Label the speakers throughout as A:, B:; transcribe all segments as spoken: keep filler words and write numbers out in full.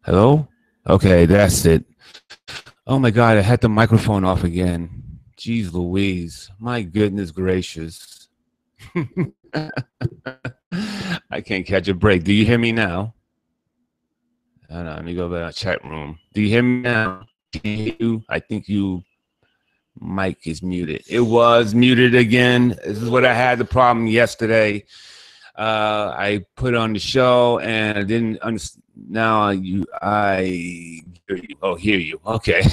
A: Hello? Okay, that's it. Oh my God, I had the microphone off again. Jeez Louise. My goodness gracious. I can't catch a break. Do you hear me now? Hold on, let me go to the chat room. Do you hear me now? Can you hear you? I think you mic is muted. It was muted again. This is what I had the problem yesterday. Uh, I put on the show and I didn't understand. Now you, I hear you. Oh, hear you. Okay.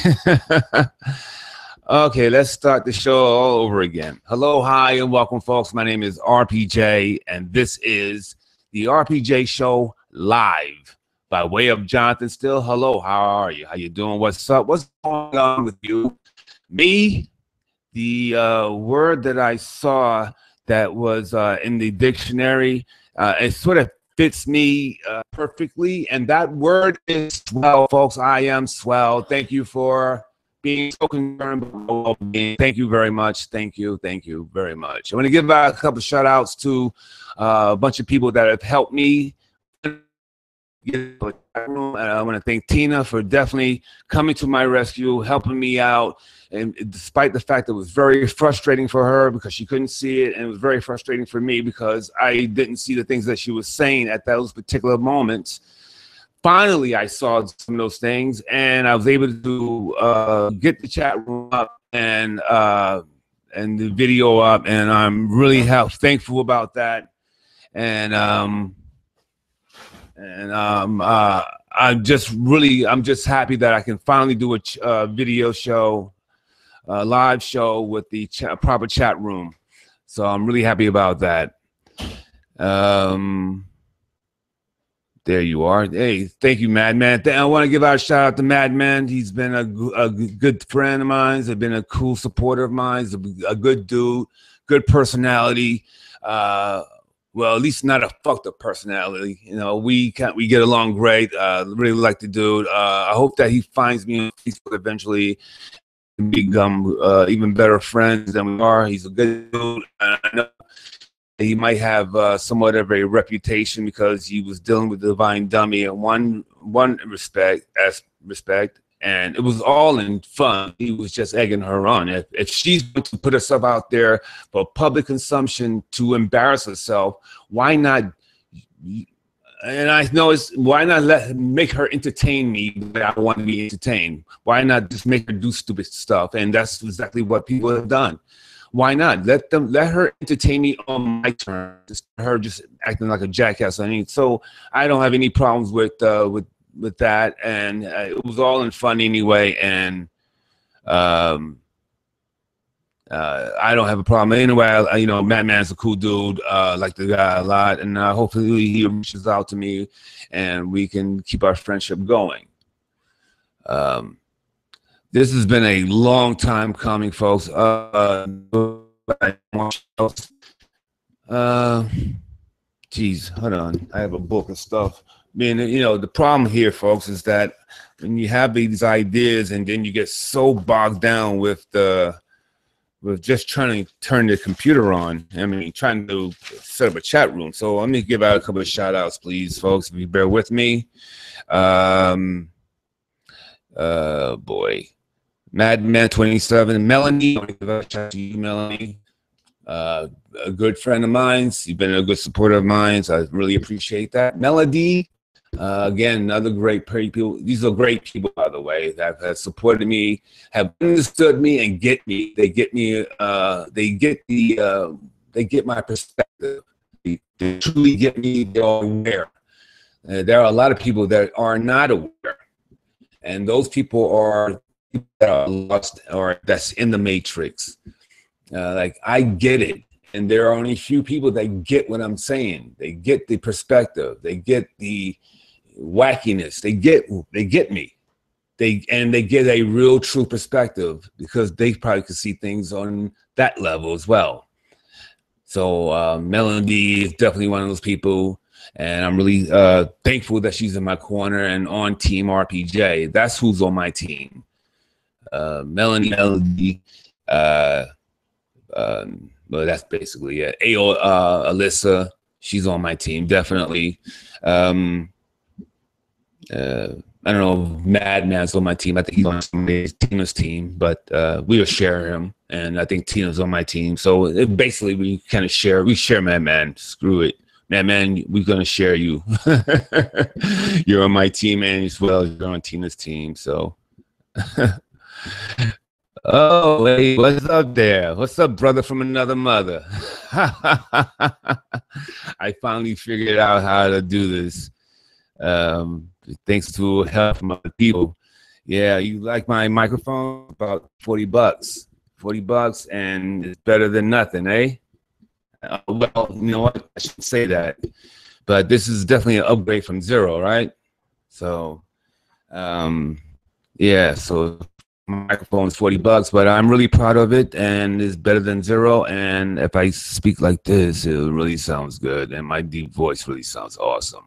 A: Okay, let's start the show all over again. Hello, hi, and welcome, folks. My name is R P J, and this is the R P J Show live by way of Johnathan Steele. Hello, how are you? How you doing? What's up? What's going on with you? Me, the uh, word that I saw that was uh, in the dictionary, uh, it sort of fits me uh, perfectly, and that word is swell, folks. I am swell. Thank you for being so concerned about my well-being. Thank you very much. Thank you. Thank you very much. I want to give out a couple of shout outs to uh, a bunch of people that have helped me. And I want to thank Tina for definitely coming to my rescue, helping me out. And despite the fact that it was very frustrating for her because she couldn't see it, and it was very frustrating for me because I didn't see the things that she was saying at those particular moments. Finally, I saw some of those things, and I was able to uh, get the chat room up and uh, and the video up, and I'm really help, thankful about that. And um, and um, uh, I'm just really, I'm just happy that I can finally do a ch uh, video show, a live show with the ch proper chat room. So I'm really happy about that. Um, There you are. Hey, thank you, Madman. I want to give out a shout out to Madman. He's been a, a good friend of mine. He's been a cool supporter of mine. He's a, a good dude, good personality. Uh, well, at least not a fucked up personality. You know, we can we get along great. Uh, really like the dude. Uh, I hope that he finds me on Facebook eventually and become uh, even better friends than we are. He's a good dude. And I know he might have uh, somewhat of a reputation because he was dealing with the Divine Dummy in one one respect, as respect, and it was all in fun. He was just egging her on. If if she's going to put herself out there for public consumption to embarrass herself, why not? And I know it's why not let make her entertain me the way I want to be entertained? Why not just make her do stupid stuff? And that's exactly what people have done. Why not let them let her entertain me on my terms? Her just acting like a jackass. I mean, so I don't have any problems with uh, with with that, and uh, it was all in fun anyway. And um, uh, I don't have a problem anyway. I, you know, Madman's a cool dude. Uh, I like the guy a lot, and uh, hopefully he reaches out to me, and we can keep our friendship going. Um, This has been a long time coming, folks. Uh, uh, geez, hold on. I have a book of stuff. I mean, you know, the problem here, folks, is that when you have these ideas and then you get so bogged down with the with just trying to turn the computer on. I mean, trying to set up a chat room. So let me give out a couple of shout outs, please, folks, if you bear with me. Um, uh, boy. Madman twenty-seven, Melanie, I want to give a shout out to you, Melanie. Uh, a good friend of mine. You've been a good supporter of mine. So I really appreciate that. Melody, uh, again, another great people. These are great people, by the way, that have supported me, have understood me, and get me. They get me. Uh, they get the. Uh, they get my perspective. They, they truly get me. They're aware. Uh, there are a lot of people that are not aware, and those people are. That are lost or that's in the matrix. Uh, like I get it, and there are only a few people that get what I'm saying. They get the perspective. They get the wackiness. They get they get me. They and they get a real true perspective because they probably could see things on that level as well. So uh, Melody is definitely one of those people. And I'm really uh, thankful that she's in my corner and on Team R P J. That's who's on my team. Uh, Melanie, Melody, uh, uh, well, that's basically it. A O, uh, Alyssa, she's on my team, definitely. Um, uh, I don't know if Madman's on my team. I think he's on somebody's Tina's team, but uh, we will share him, and I think Tina's on my team. So it, basically, we kind of share. We share Madman. Screw it, Madman. We're gonna share you. You're on my team, and as well as you're on Tina's team. So. Oh, hey, what's up there? What's up, brother from another mother? I finally figured out how to do this. Um, thanks to help from other people. Yeah, you like my microphone? About forty bucks. forty bucks, and it's better than nothing, eh? Uh, well, you know what? I shouldn't say that. But this is definitely an upgrade from zero, right? So, um, yeah, so my microphone is forty bucks, but I'm really proud of it, and it's better than zero. And if I speak like this, it really sounds good, and my deep voice really sounds awesome.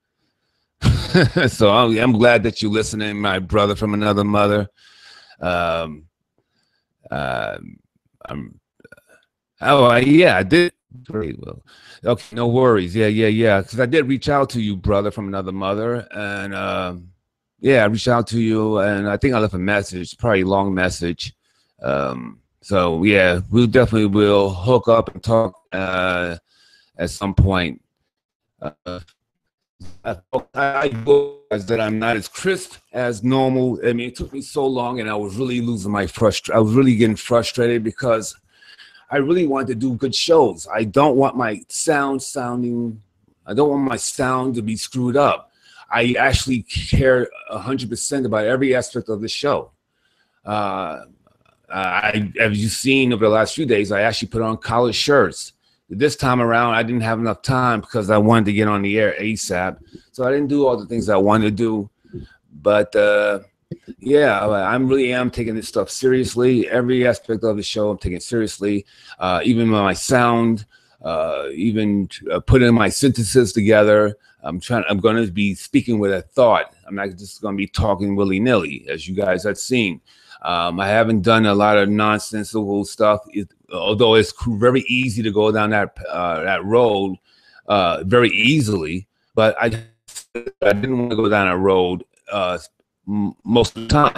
A: So I'm, I'm glad that you're listening, my brother from another mother. Um, uh, I'm, oh, I, yeah, I did. Great. Well, okay, no worries. Yeah, yeah, yeah. Because I did reach out to you, brother from another mother, and um, yeah, I reached out to you, and I think I left a message, probably a long message. Um, so yeah, we definitely will hook up and talk uh, at some point. Uh, I, I realized that I'm not as crisp as normal. I mean, it took me so long, and I was really losing my frustration. I was really getting frustrated because I really want to do good shows. I don't want my sound sounding, I don't want my sound to be screwed up. I actually care one hundred percent about every aspect of the show. Uh, I, as you've seen over the last few days, I actually put on collared shirts. This time around, I didn't have enough time because I wanted to get on the air ASAP. So I didn't do all the things I wanted to do. But uh, yeah, I really am taking this stuff seriously. Every aspect of the show, I'm taking it seriously. Uh, even my sound, uh, even uh, putting my sentences together. I'm trying. I'm going to be speaking with a thought. I'm not just going to be talking willy nilly, as you guys have seen. Um, I haven't done a lot of nonsensical stuff, it, although it's very easy to go down that uh, that road uh, very easily. But I, I didn't want to go down that road uh, most of the time.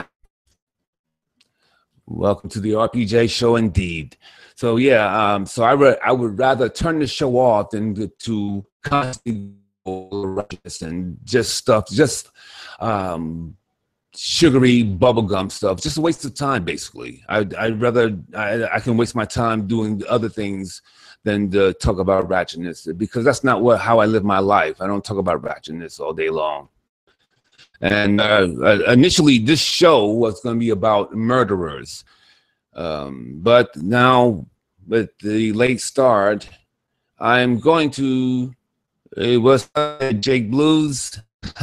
A: Welcome to the R P J show, indeed. So yeah, um, so I re I would rather turn the show off than to, to constantly and just stuff, just um, sugary bubblegum stuff, just a waste of time, basically. I'd, I'd rather, I, I can waste my time doing other things than to talk about ratchetness, because that's not what how I live my life. I don't talk about ratchetness all day long. And uh, initially, this show was going to be about murderers. Um, but now, with the late start, I'm going to, it was Jake Blues.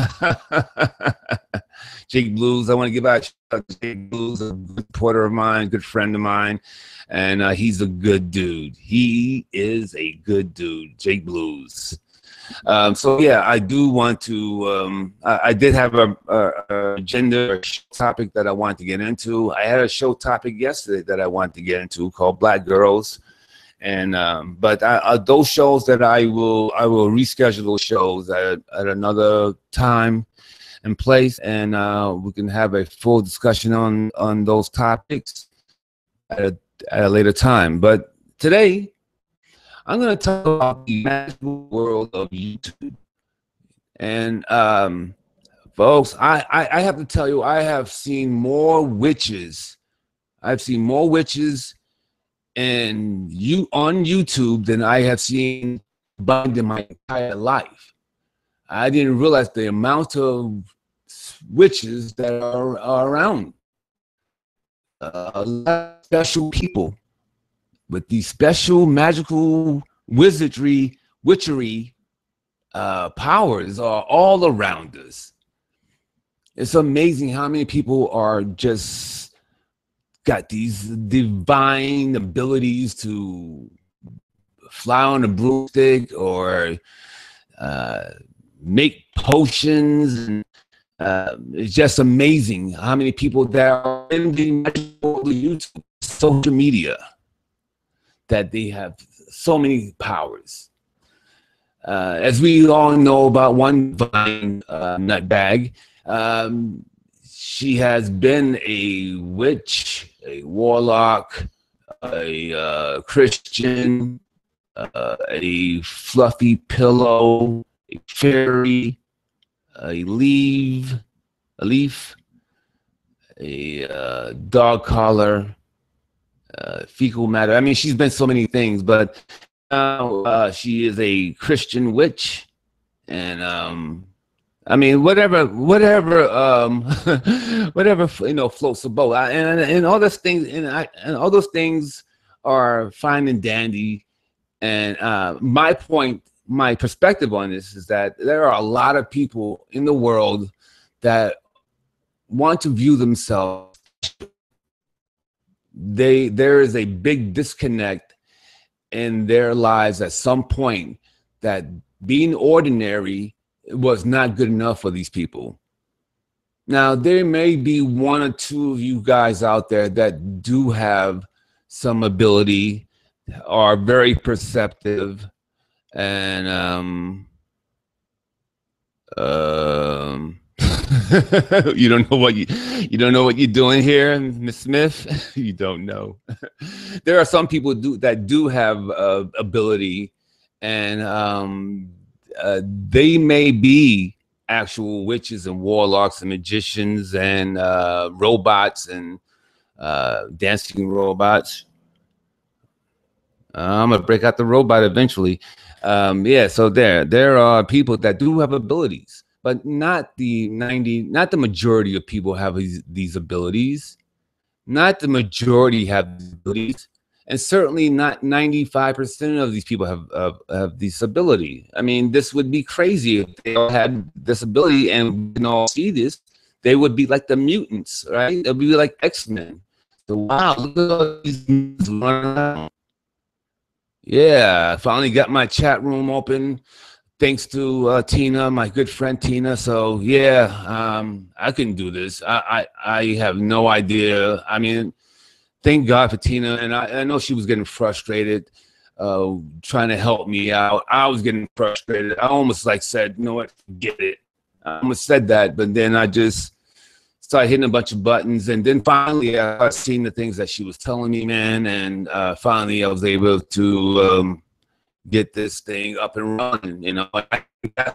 A: Jake Blues. I want to give out a shout out to Jake Blues, a good supporter of mine, good friend of mine, and uh, he's a good dude. He is a good dude, Jake Blues. Um, so yeah, I do want to. Um, I, I did have a, a, a agenda, a show topic that I wanted to get into. I had a show topic yesterday that I wanted to get into called Black Girls. And um, but I, uh, those shows that I will I will reschedule those shows at, at another time and place, and uh, we can have a full discussion on on those topics at a, at a later time. But today, I'm going to talk about the magical world of YouTube. And um, folks, I, I I have to tell you, I have seen more witches. I've seen more witches and you on YouTube than I have seen bind in my entire life. I didn't realize the amount of witches that are, are around. Uh, a lot of special people with these special magical wizardry, witchery uh, powers are all around us. It's amazing how many people are just got these divine abilities to fly on a broomstick or uh, make potions. And, uh, it's just amazing how many people that are in the YouTube, social media, that they have so many powers. Uh, as we all know about one divine uh, nutbag, Um, she has been a witch, a warlock, a uh, Christian, uh, a fluffy pillow, a fairy, a leaf, a leaf, a uh, dog collar, uh, fecal matter. I mean, she's been so many things, but now uh, she is a Christian witch, and um, I mean, whatever, whatever, um, whatever, you know, floats the boat. I, and and all those things, and I and all those things are fine and dandy. And uh, my point, my perspective on this is that there are a lot of people in the world that want to view themselves. They there is a big disconnect in their lives at some point that being ordinary was not good enough for these people. Now, there may be one or two of you guys out there that do have some ability, are very perceptive, and um, um, you don't know what you you don't know what you're doing here, Miss Smith. You don't know. There are some people do that do have uh, ability, and um, uh, they may be actual witches and warlocks and magicians and uh, robots and uh, dancing robots. Uh, I'm gonna break out the robot eventually. Um, yeah, so there there are people that do have abilities, but not the ninety, not the majority of people have these, these abilities. Not the majority have these abilities, and certainly not ninety-five percent of these people have, have have this ability. I mean, this would be crazy if they all had this ability and we can all see this. They would be like the mutants, right? They'd be like X-Men. So wow, look at all these mutants running around. Yeah, I finally got my chat room open thanks to uh, Tina, my good friend Tina. So yeah, um, I can do this. I, I I have no idea. I mean, thank God for Tina, and I, I know she was getting frustrated, uh, trying to help me out. I was getting frustrated. I almost like said, you know what, get it. I almost said that, but then I just started hitting a bunch of buttons, and then finally I started seeing the things that she was telling me, man, and uh, finally I was able to um, get this thing up and running. You know, I,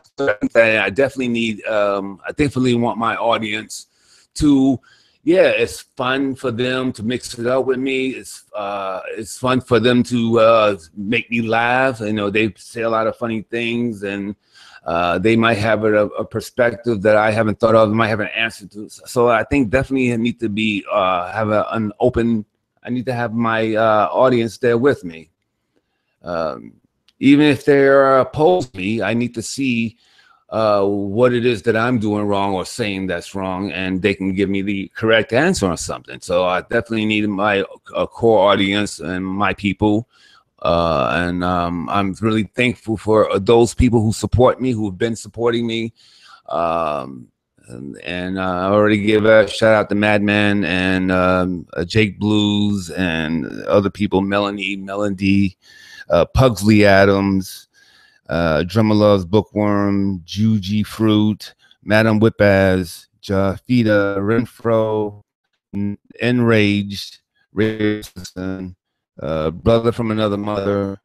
A: I definitely need, um, I definitely want my audience to, yeah, it's fun for them to mix it up with me. It's uh, it's fun for them to uh, make me laugh. You know, they say a lot of funny things, and uh, they might have a, a perspective that I haven't thought of. They might have an answer to. So I think definitely I need to be uh, have a, an open. I need to have my uh, audience there with me. Um, even if they're opposed to me, I need to see uh, what it is that I'm doing wrong or saying that's wrong, and they can give me the correct answer on something. So I definitely need my uh, core audience and my people. Uh, and um, I'm really thankful for those people who support me, who have been supporting me. Um, and and uh, I already give a shout out to Madman and um, uh, Jake Blues and other people, Melanie, Melody, uh, Pugsley Adams, uh, Drummer Loves Bookworm, Juji Fruit, Madam Whipaz, Jafita Renfro, Enraged, Richardson, uh, Brother from Another Mother,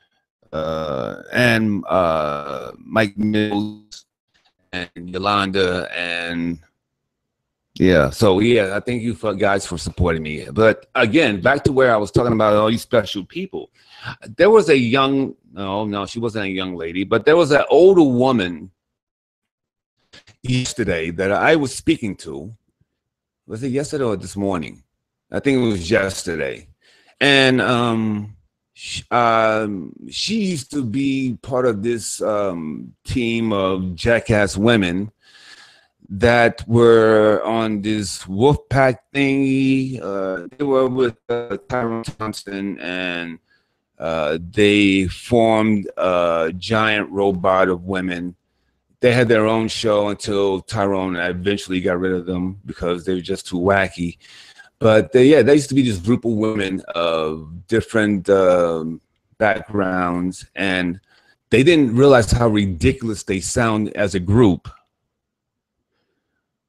A: uh, and uh, Mike Mills and Yolanda, and yeah, so yeah, I thank you for guys for supporting me. But again, back to where I was talking about all these special people. There was a young, no, no, she wasn't a young lady, but there was an older woman yesterday that I was speaking to. Was it yesterday or this morning? I think it was yesterday. And um, she, um, she used to be part of this um, team of jackass women that were on this wolf pack thingy. Uh, they were with uh, Tyrone Thompson, and uh, they formed a giant robot of women. They had their own show until Tyrone eventually got rid of them because they were just too wacky. But they, yeah, there used to be this group of women of different um, backgrounds, and they didn't realize how ridiculous they sound as a group.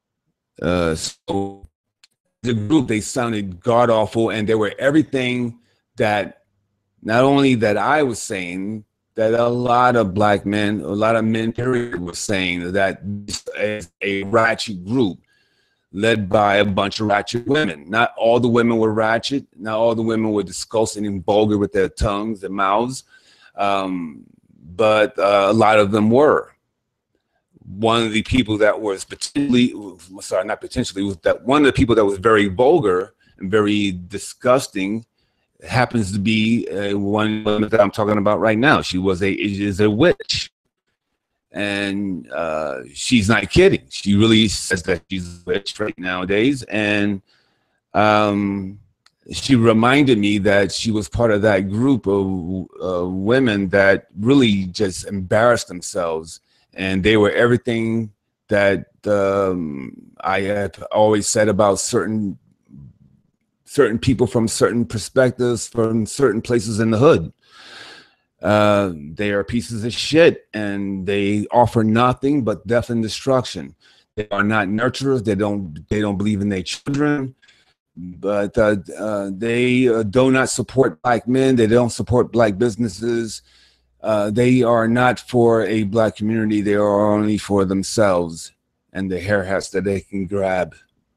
A: Uh, so the group, they sounded god awful, and they were everything that not only that I was saying, that a lot of black men, a lot of men period were saying, that this is a ratchet group led by a bunch of ratchet women. Not all the women were ratchet. Not all the women were disgusting and vulgar with their tongues, their mouths. Um, but uh, a lot of them were. One of the people that was potentially, sorry, not potentially, was that one of the people that was very vulgar and very disgusting happens to be uh, one woman that I'm talking about right now. She was a is a witch, and uh, she's not kidding. She really says that she's a witch right nowadays, and um, she reminded me that she was part of that group of uh, women that really just embarrassed themselves, and they were everything that um, I have always said about certain certain people from certain perspectives, from certain places in the hood. Uh, they are pieces of shit, and they offer nothing but death and destruction. They are not nurturers. They don't. They don't believe in their children. But uh, uh, they uh, do not support black men. They don't support black businesses. Uh, they are not for a black community. They are only for themselves and the hair hats that they can grab.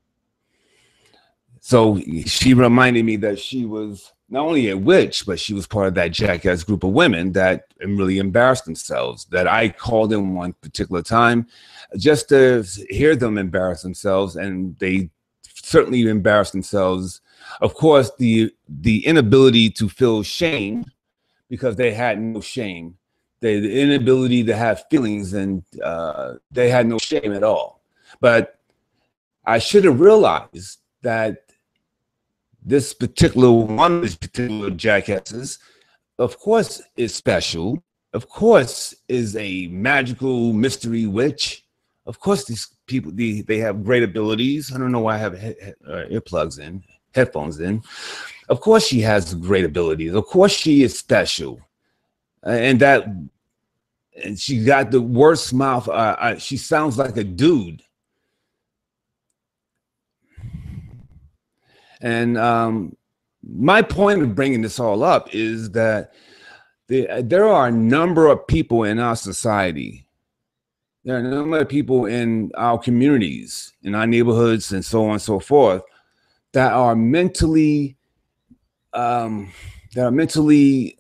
A: So she reminded me that she was not only a witch, but she was part of that jackass group of women that really embarrassed themselves, that I called in one particular time just to hear them embarrass themselves. And they certainly embarrassed themselves. Of course, the, the inability to feel shame, because they had no shame. They, the inability to have feelings, and uh, they had no shame at all. But I should have realized that this particular one of these particular jackasses, of course, is special. Of course, is a magical mystery witch. Of course, these people, they, they have great abilities. I don't know why I have he uh, earplugs in, headphones in. Of course, she has great abilities. Of course, she is special. Uh, and that, and she got the worst mouth. Uh, uh, she sounds like a dude. And um, my point of bringing this all up is that the, there are a number of people in our society. There are a number of people in our communities, in our neighborhoods, and so on and so forth, that are mentally, um, that are mentally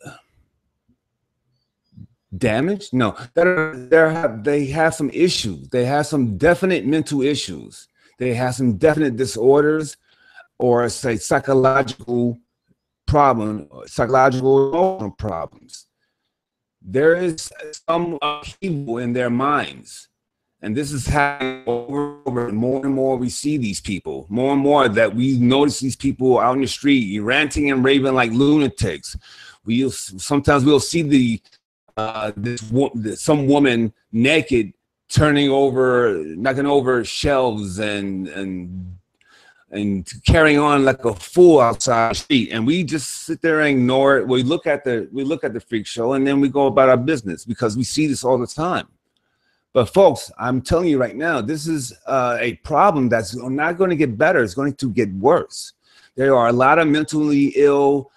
A: damaged. No, that are, they have they have some issues. They have some definite mental issues. They have some definite disorders, or say psychological problem, psychological emotional problems. There is some upheaval in their minds. And this is happening over and over. More and more we see these people, more and more that we notice these people out in the street ranting and raving like lunatics. We sometimes we'll see the uh, this some woman naked turning over, knocking over shelves and and and carrying on like a fool outside the street, and we just sit there and ignore it. We look at the we look at the freak show, and then we go about our business because we see this all the time. But folks, I'm telling you right now, this is uh, a problem that's not going to get better. It's going to get worse. There are a lot of mentally ill,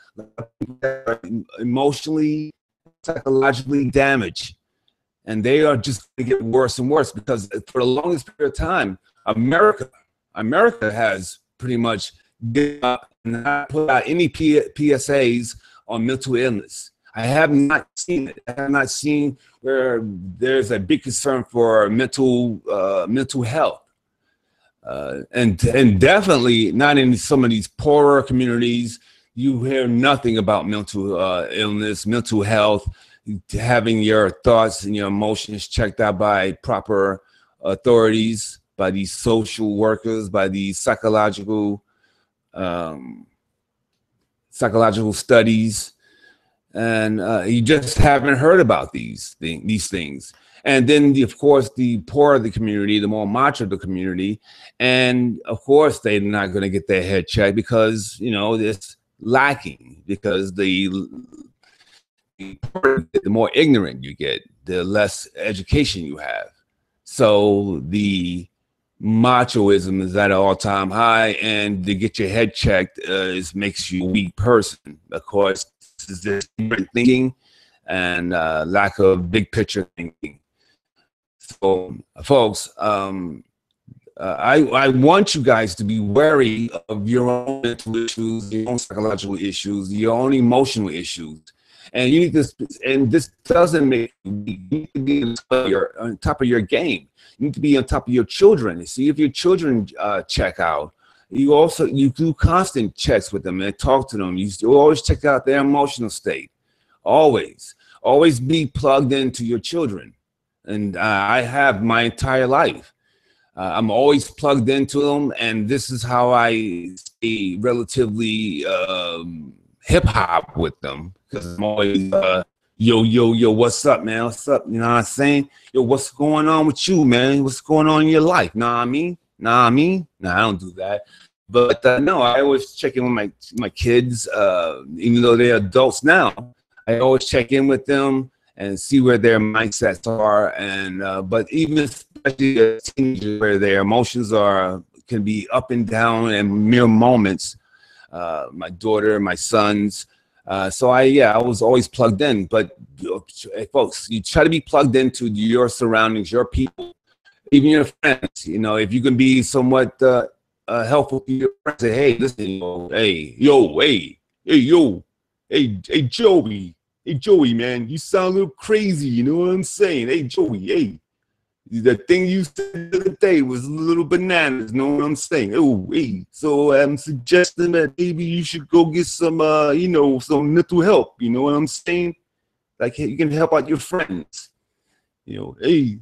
A: emotionally, psychologically damaged, and they are just going to get worse and worse because for the longest period of time, America, America has pretty much given up and not put out any P PSAs on mental illness. I have not seen it. I have not seen where there's a big concern for mental uh, mental health, uh, and and definitely not in some of these poorer communities. You hear nothing about mental uh, illness, mental health, having your thoughts and your emotions checked out by proper authorities, by these social workers, by these psychological um, psychological studies. And uh, you just haven't heard about these thing, these things. And then, the, of course, the poorer of the community, the more macho of the community, and of course, they're not going to get their head checked because you know it's lacking. Because the, the more ignorant you get, the less education you have. So the machoism is at an all-time high, and to get your head checked uh, is makes you a weak person. Of course, this is just different thinking and uh, lack of big picture thinking. So, folks, um, uh, I, I want you guys to be wary of your own mental issues, your own psychological issues, your own emotional issues. And you need to, and this doesn't make you, you need to be on top of your, on top of your game. You need to be on top of your children. See if your children uh, check out. You also, you do constant checks with them and talk to them. You always check out their emotional state. Always, always be plugged into your children. And uh, I have my entire life. Uh, I'm always plugged into them, and this is how I stay relatively um, hip hop with them, because I'm always uh, yo, yo, yo, what's up, man? What's up? You know what I'm saying? Yo, what's going on with you, man? What's going on in your life? Know what I mean? Know what I mean? No, I don't do that. But uh, no, I always check in with my my kids, uh, even though they're adults now. I always check in with them and see where their mindsets are. And uh, but even especially as teenagers, where their emotions are can be up and down in mere moments. Uh, my daughter, my sons. Uh, so I, yeah, I was always plugged in. But hey, folks, you try to be plugged into your surroundings, your people, even your friends. You know, if you can be somewhat uh, uh, helpful to your friends, say, hey, listen, yo, hey, yo, hey, hey, yo, hey, hey, Joey. Hey, Joey, man, you sound a little crazy. You know what I'm saying? Hey, Joey, hey, the thing you said the other day was a little bananas. Know what I'm saying? Oh, hey, so I'm suggesting that maybe you should go get some, uh, you know, some mental help. You know what I'm saying? Like, hey, you can help out your friends. You know, hey,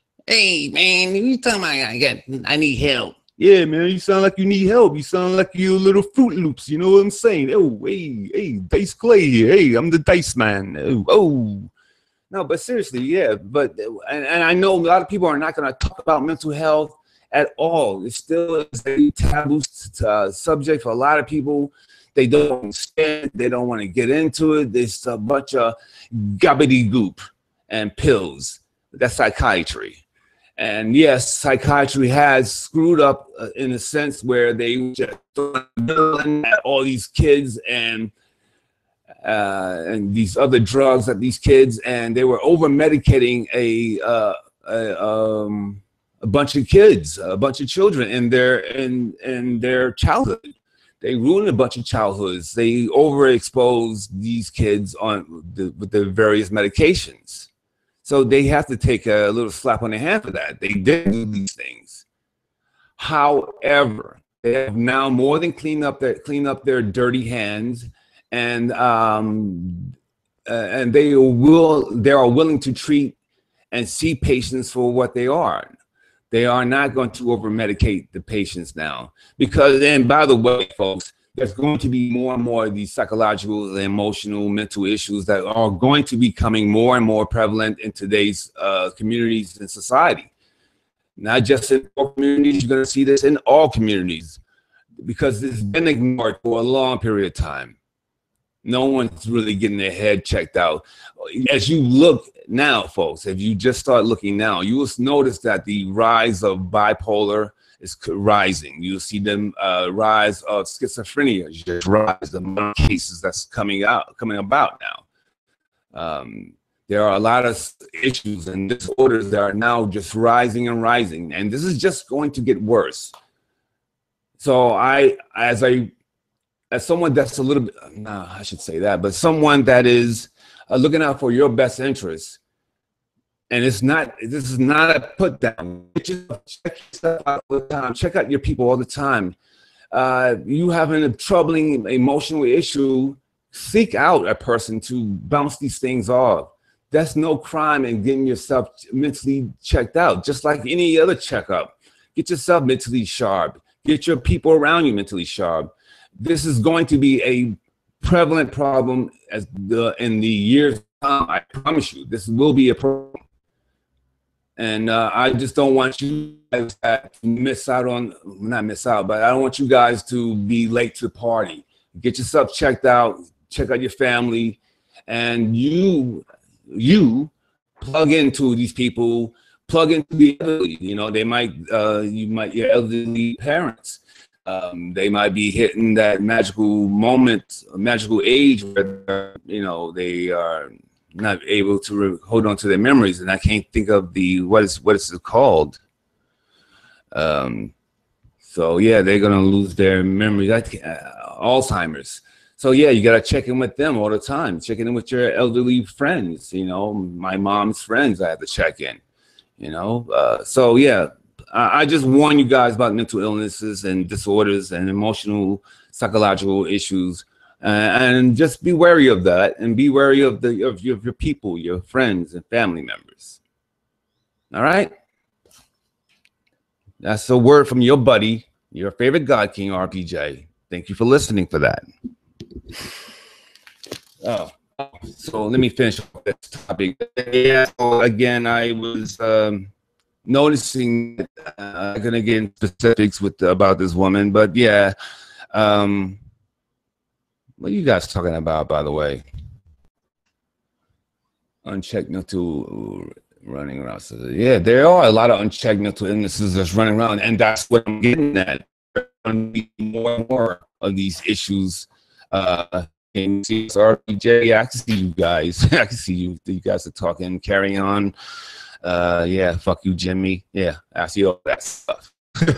B: Hey, man, you talking about I got, I need help.
A: yeah, man, you sound like you need help. You sound like you're a little Fruit Loops. You know what I'm saying? Oh, hey, hey, Dice Clay here. Hey, I'm the Dice Man. Oh, oh. No, but seriously, yeah. But and, and I know a lot of people are not going to talk about mental health at all. It still is a taboo uh, subject for a lot of people. They don't understand. They don't want to get into it. There's a bunch of gobbledygook and pills. That's psychiatry. And yes, psychiatry has screwed up uh, in a sense where they just at all these kids and uh, and these other drugs at these kids, and they were over medicating a, uh, a um, a bunch of kids, a bunch of children in their in in their childhood. They ruined a bunch of childhoods. They overexposed these kids on the, with the various medications. So they have to take a little slap on the hand for that. They did do these things. However, they have now more than cleaned up their clean up their dirty hands, and um, uh, and they will they are willing to treat and see patients for what they are. They are not going to over medicate the patients now, because then, by the way, folks, there's going to be more and more of these psychological, emotional, mental issues that are going to be becoming more and more prevalent in today's uh, communities and society. Not just in poor communities, you're going to see this in all communities, because it's been ignored for a long period of time. No one's really getting their head checked out. As you look now, folks, if you just start looking now, you will notice that the rise of bipolar is rising. You'll see them uh, rise of schizophrenia, just rise the amount of cases that's coming out, coming about now. Um, there are a lot of issues and disorders that are now just rising and rising, and this is just going to get worse. So I, as I, as someone that's a little bit, no, I should say that, but someone that is uh, looking out for your best interests. And it's not, this is not a put down. Check yourself out all the time. Check out your people all the time. Uh, you having a troubling emotional issue, seek out a person to bounce these things off. That's no crime in getting yourself mentally checked out, just like any other checkup. Get yourself mentally sharp. Get your people around you mentally sharp. This is going to be a prevalent problem as the in the years to come. I promise you, this will be a problem. And uh, I just don't want you guys to miss out on, not miss out, but I don't want you guys to be late to the party. Get yourself checked out, check out your family, and you, you plug into these people, plug into the elderly. You know, they might, uh, you might, your elderly parents, um, they might be hitting that magical moment, magical age where, you know, they are not able to hold on to their memories. And I can't think of the, what is, what is it called? Um, so yeah, they're going to lose their memories. I, uh, Alzheimer's. So yeah, you got to check in with them all the time. Checking in with your elderly friends, you know, my mom's friends, I have to check in, you know? Uh, so yeah, I, I just warn you guys about mental illnesses and disorders and emotional, psychological issues. Uh, and just be wary of that, and be wary of the of your, of your people, your friends and family members. All right? That's a word from your buddy, your favorite God King, R P J. Thank you for listening for that. Oh, so let me finish this topic. Yeah, so again, I was um, noticing, uh, I'm going to get into specifics with about this woman, but yeah. Um, what are you guys talking about, by the way? Unchecked mental running around. So, yeah, there are a lot of unchecked mental illnesses that's running around, and that's what I'm getting at. There's going to be more and more of these issues. Uh, and see, R P J, I can see you guys. I can see you. You guys are talking, carrying on. Uh, yeah, fuck you, Jimmy. Yeah, I see all that stuff.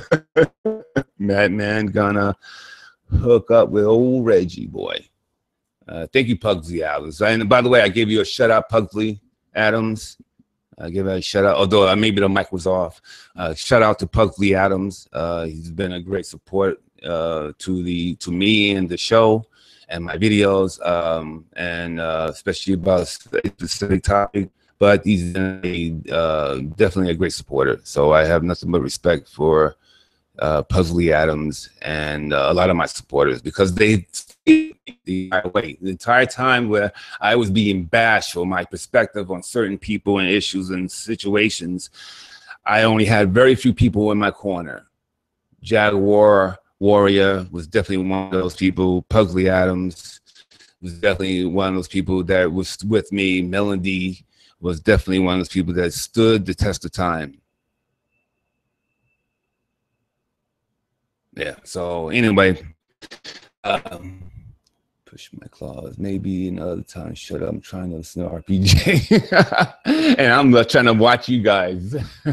A: Madman gonna hook up with old Reggie boy. Uh, thank you, Pugsley Adams. And by the way, I gave you a shout out, Pugsley Adams. I give a shout out, although uh, maybe the mic was off. Uh, shout out to Pugsley Adams. Uh, he's been a great support uh, to the to me and the show and my videos, um, and uh, especially about a specific topic. But he's a, uh, definitely a great supporter. So I have nothing but respect for uh, Pugsley Adams and uh, a lot of my supporters, because they the entire way, the entire time where I was being bashed for my perspective on certain people and issues and situations, I only had very few people in my corner. Jaguar Warrior was definitely one of those people. Pugsley Adams was definitely one of those people that was with me. Melody was definitely one of those people that stood the test of time. Yeah, so anyway, um, push my claws. Maybe another time. Shut up. I'm trying to listen to R P J. And I'm uh, trying to watch you guys.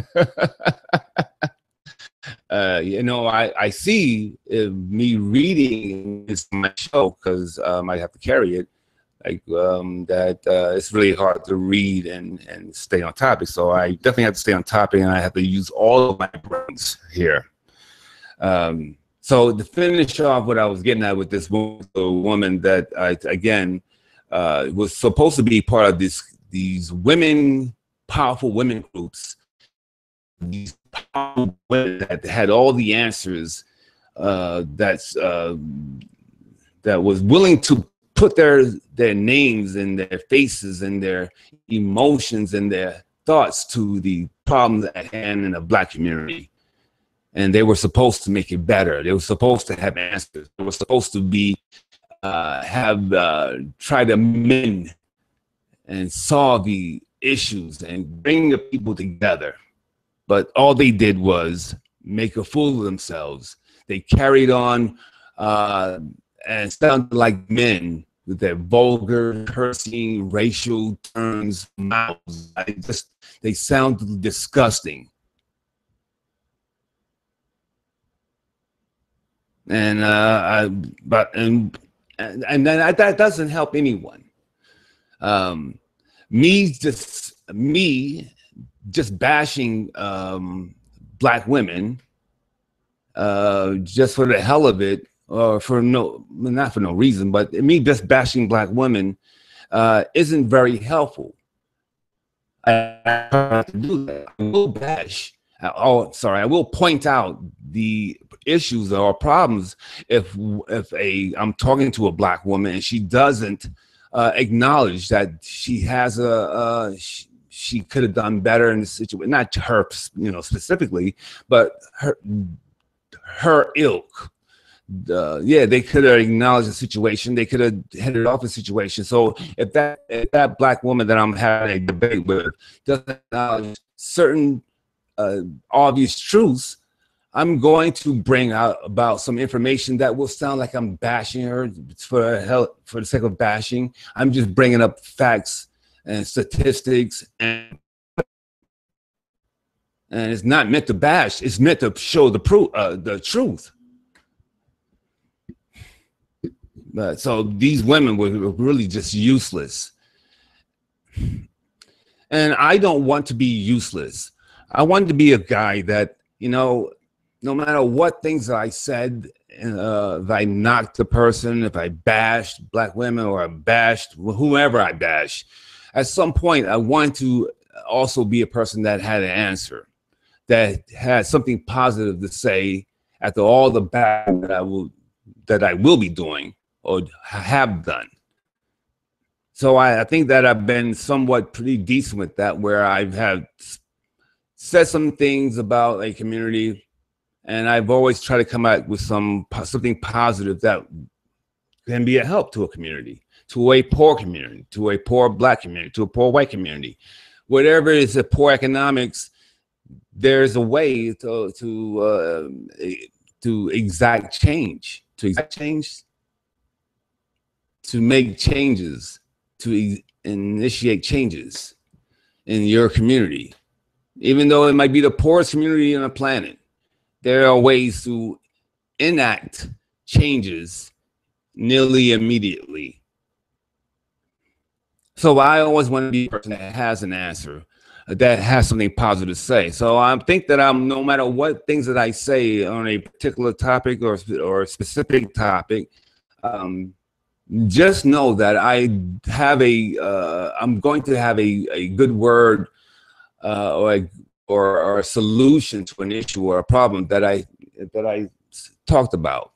A: uh, you know, I, I see uh, me reading is my show, because um, I have to carry it. Like um, that uh, it's really hard to read and, and stay on topic. So I definitely have to stay on topic, and I have to use all of my brains here. Um, so to finish off what I was getting at with this woman that I, again, uh, was supposed to be part of this, these women, powerful women groups, these powerful women that had all the answers, uh, that's, uh, that was willing to put their, their names and their faces and their emotions and their thoughts to the problems at hand in the Black community. And they were supposed to make it better. They were supposed to have answers. They were supposed to be, uh, have, uh, try to mend and solve the issues and bring the people together. But all they did was make a fool of themselves. They carried on uh, and sounded like men with their vulgar, cursing, racial terms, mouths. I just, they sounded disgusting. And uh, I, but and and, and then that doesn't help anyone. Um, me just me just bashing um, Black women uh, just for the hell of it, or for no, not for no reason, but me just bashing Black women uh, isn't very helpful. I have to do that. I will bash. Oh, sorry. I will point out the issues or problems if if a I'm talking to a Black woman and she doesn't uh, acknowledge that she has a uh, she, she could have done better in the situation. Not her, you know, specifically, but her her ilk. uh, yeah, they could have acknowledged the situation. They could have headed off the situation. So if that if that black woman that I'm having a debate with doesn't acknowledge certain uh, obvious truths, I'm going to bring out about some information that will sound like I'm bashing her for hell, for the sake of bashing. I'm just bringing up facts and statistics, and and it's not meant to bash. It's meant to show the proof, uh, the truth. But so these women were really just useless, and I don't want to be useless. I want to be a guy that, you know, no matter what things I said, uh, if I knocked the person, if I bashed black women or I bashed whoever I bashed, at some point I want to also be a person that had an answer, that had something positive to say after all the bad that I will that I will be doing or have done. So I, I think that I've been somewhat pretty decent with that, where I've had said some things about a community, and I've always tried to come out with some something positive that can be a help to a community, to a poor community, to a poor black community, to a poor white community. Whatever is a poor economics, there's a way to to uh, to exact change, to exact change, to make changes, to initiate changes in your community. Even though it might be the poorest community on the planet, there are ways to enact changes nearly immediately. So I always want to be a person that has an answer, that has something positive to say. So I think that I'm, no matter what things that I say on a particular topic or, or a specific topic, um, just know that I have a, uh, I'm going to have a, a good word uh, or, a, or, or a solution to an issue or a problem that I, that I talked about.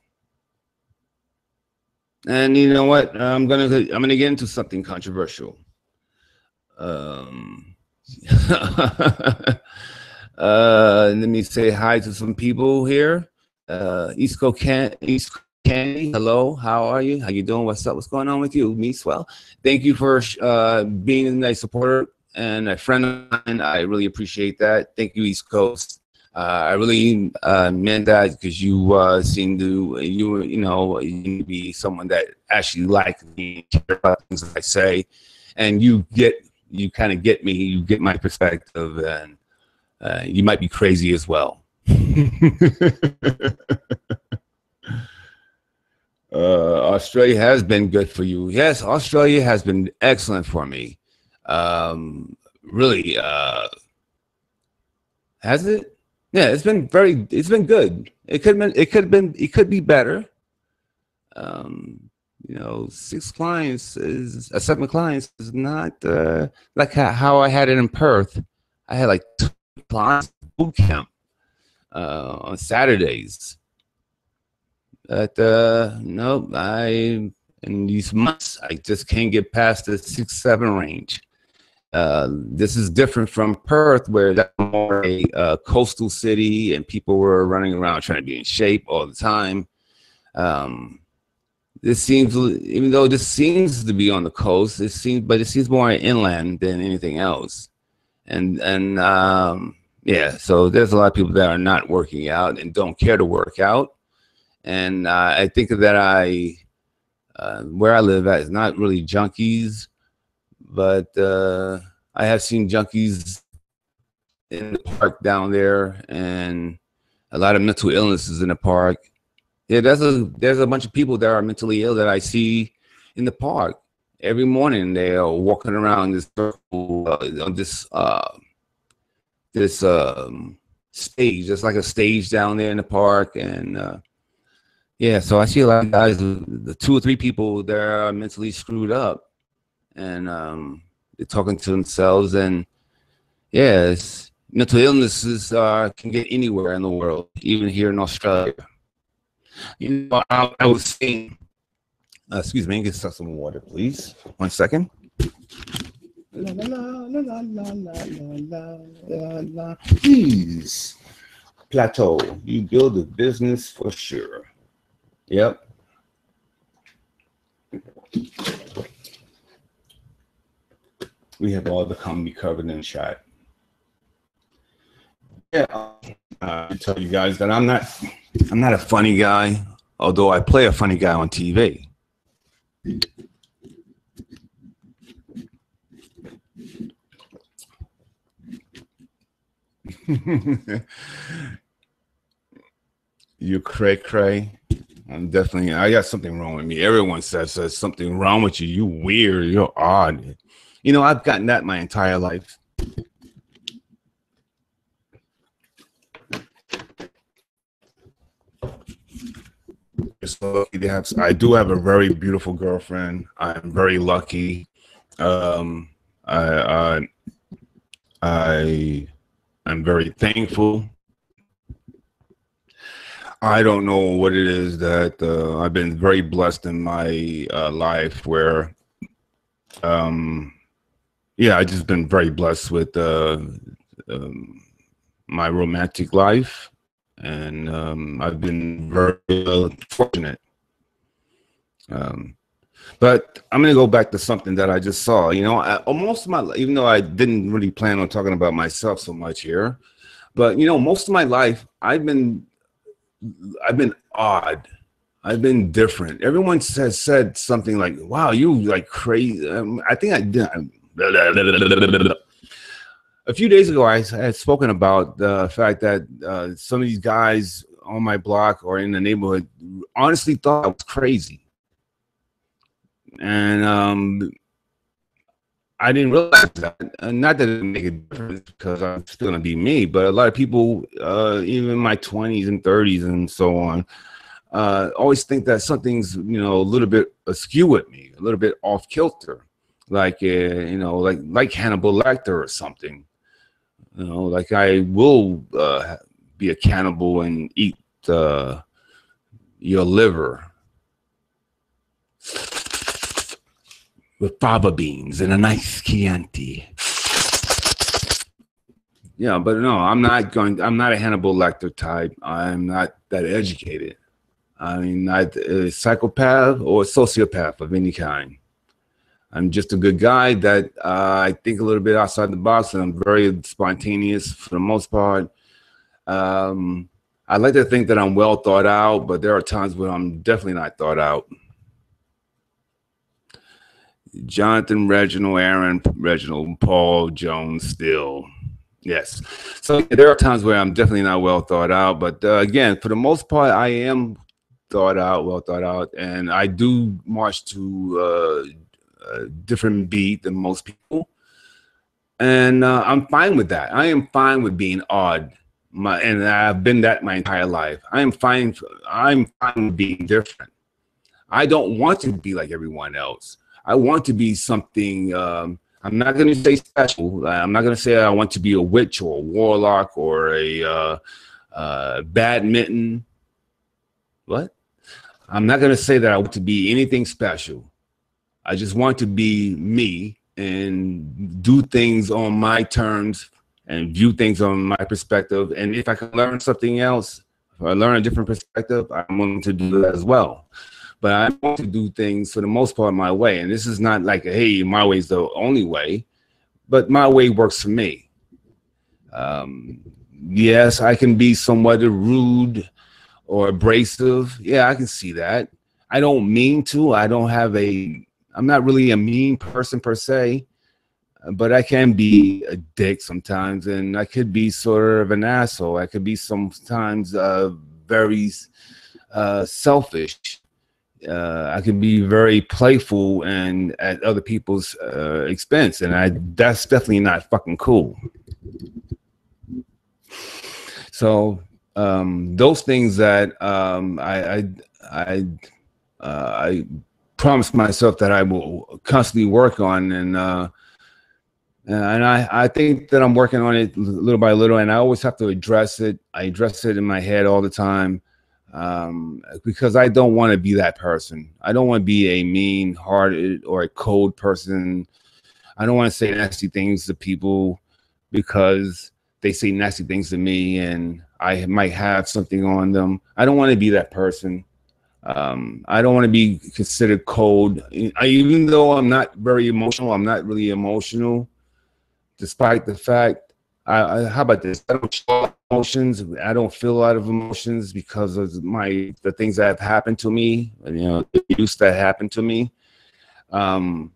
A: And you know what? I'm gonna I'm gonna get into something controversial. Um, uh, let me say hi to some people here. Uh, East Coast Can East Candy, hello. How are you? How you doing? What's up? What's going on with you? Me swell. Thank you for uh, being a nice supporter and a friend of mine. I really appreciate that. Thank you, East Coast. Uh, I really uh, meant that because you uh, seem to, you you know, you be someone that actually like me, care about things that I say, and you get, you kind of get me, you get my perspective, and uh, you might be crazy as well. uh, Australia has been good for you. Yes, Australia has been excellent for me. Um, really, uh, has it? Yeah, it's been very, it's been good. It could have been, it could have been, it could be better. Um, you know, six clients is, uh, seven clients is not uh, like how I had it in Perth. I had like two clients boot camp uh, on Saturdays. But uh, no, I, in these months, I just can't get past the six, seven range. Uh, this is different from Perth, where that's more a uh, coastal city and people were running around trying to be in shape all the time. Um, this seems, even though this seems to be on the coast, it seems, but it seems more inland than anything else. And and um, yeah, so there's a lot of people that are not working out and don't care to work out. And uh, I think that I, uh, where I live at is not really junkies. But uh, I have seen junkies in the park down there, and a lot of mental illnesses in the park. Yeah, there's a there's a bunch of people that are mentally ill that I see in the park every morning. They are walking around this circle, uh, on this uh, this um, stage. There's like a stage down there in the park, and uh, yeah, so I see a lot of guys, the two or three people that are mentally screwed up. And um, they're talking to themselves, and yes, mental illnesses uh, can get anywhere in the world, even here in Australia. You know, I, I was saying, uh, excuse me, get some water, please. One second. La, la, la, la, la, la, la, la. Please, Plateau, you build a business for sure. Yep. We have all the comedy covered in chat. Yeah, uh, I tell you guys that I'm not, I'm not a funny guy, although I play a funny guy on T V. You cray cray. I'm definitely. I got something wrong with me. Everyone says there's something wrong with you. You weird. You're odd. You know, I've gotten that my entire life. So lucky to have, I do have a very beautiful girlfriend. I'm very lucky. Um, I, I, I, I'm very thankful. I don't know what it is that uh, I've been very blessed in my uh, life where, um, yeah, I just been very blessed with uh, um, my romantic life. And um, I've been very uh, fortunate. Um, but I'm going to go back to something that I just saw. You know, I, most of my, even though I didn't really plan on talking about myself so much here, but you know, most of my life I've been, I've been odd. I've been different. Everyone has said something like, "Wow, you like crazy." Um, I think I did. A few days ago, I had spoken about the fact that uh, some of these guys on my block or in the neighborhood honestly thought I was crazy. And um, I didn't realize that. And not that it make a difference because I'm still going to be me, but a lot of people, uh, even in my twenties and thirties and so on, uh, always think that something's, you know, a little bit askew with me, a little bit off kilter, like, uh, you know, like, like Hannibal Lecter or something. You know, like I will uh, be a cannibal and eat uh, your liver with fava beans and a nice Chianti. Yeah, but no, I'm not going. I'm not a Hannibal Lecter type. I'm not that educated. I mean, not a psychopath or a sociopath of any kind. I'm just a good guy that uh, I think a little bit outside the box, and I'm very spontaneous for the most part. Um, I like to think that I'm well thought out, but there are times when I'm definitely not thought out. Johnathan, Reginald, Aaron, Reginald, Paul, Jones, Steele. Yes. So there are times where I'm definitely not well thought out, but uh, again, for the most part, I am thought out, well thought out, and I do march to uh, a different beat than most people, and uh, I'm fine with that. I am fine with being odd, my, and I've been that my entire life. I am fine. I'm fine with being different. I don't want to be like everyone else. I want to be something. Um, I'm not going to say special. I'm not going to say I want to be a witch or a warlock or a uh, uh, badminton. What? I'm not going to say that I want to be anything special. I just want to be me and do things on my terms and view things on my perspective. And if I can learn something else, if I learn a different perspective, I'm willing to do that as well. But I want to do things for the most part my way. And this is not like, hey, my way is the only way, but my way works for me. Um, yes, I can be somewhat rude or abrasive. Yeah, I can see that. I don't mean to. I don't have a, I'm not really a mean person per se, but I can be a dick sometimes. And I could be sort of an asshole. I could be sometimes uh, very uh, selfish. Uh, I can be very playful and at other people's uh, expense, and I that's definitely not fucking cool. So um, those things that um, I I I, uh, I promised myself that I will constantly work on, and uh, and I I think that I'm working on it little by little, and I always have to address it. I address it in my head all the time. Um, because I don't want to be that person. I don't want to be a mean-hearted or a cold person. I don't want to say nasty things to people because they say nasty things to me and I might have something on them. I don't want to be that person. Um, I don't want to be considered cold. I, even though I'm not very emotional, I'm not really emotional, despite the fact, I, I, how about this? I don't show emotions. I don't feel a lot of emotions because of my the things that have happened to me. You know, the abuse that happened to me. Um,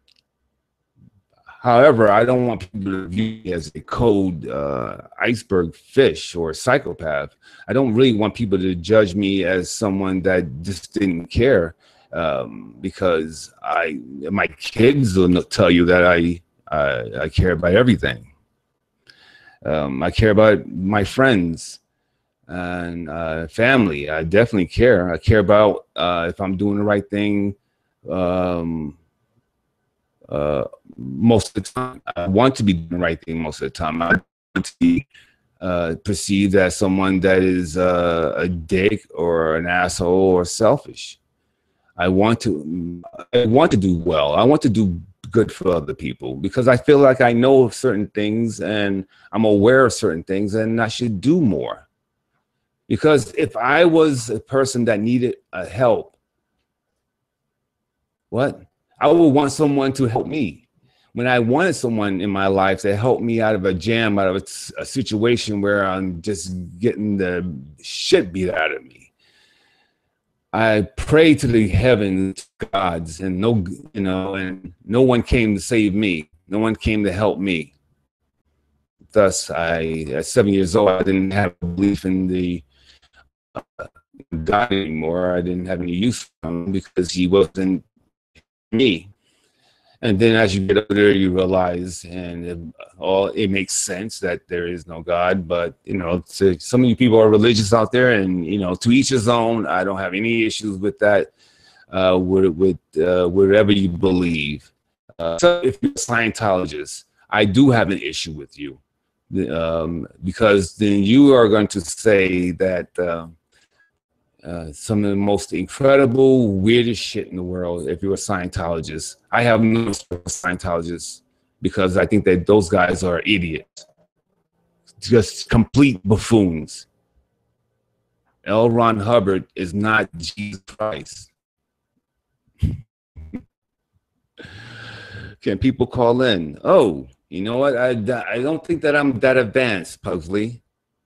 A: However, I don't want people to view me as a cold uh, iceberg fish or psychopath. I don't really want people to judge me as someone that just didn't care, um, because I, my kids will tell you that I, I, I care about everything. Um, I care about my friends and uh, family. I definitely care. I care about uh, if I'm doing the right thing. Um, uh, most of the time, I want to be doing the right thing most of the time. I want to be uh, perceived as someone that is uh, a dick or an asshole or selfish. I want to, I want to do well. I want to do good for other people because I feel like I know certain things and I'm aware of certain things and I should do more. Because if I was a person that needed a help, what? I would want someone to help me. When I wanted someone in my life to help me out of a jam, out of a, a situation where I'm just getting the shit beat out of me, I prayed to the heavens, gods, and no, you know, and no one came to save me. No one came to help me. Thus, I, at seven years old, I didn't have a belief in the uh, God anymore. I didn't have any use for him because he wasn't me. And then as you get older, you realize, and it, all it makes sense that there is no God. But you know, to, some of you people are religious out there, and you know, to each his own. I don't have any issues with that. Uh, with with uh, whatever you believe. Uh, so if you're a Scientologist, I do have an issue with you, um, because then you are going to say that. Uh, Uh, some of the most incredible, weirdest shit in the world if you're a Scientologist. I have no respect for Scientologists because I think that those guys are idiots. Just complete buffoons. L. Ron Hubbard is not Jesus Christ. Can people call in? Oh, you know what? I, I don't think that I'm that advanced, Pugsley.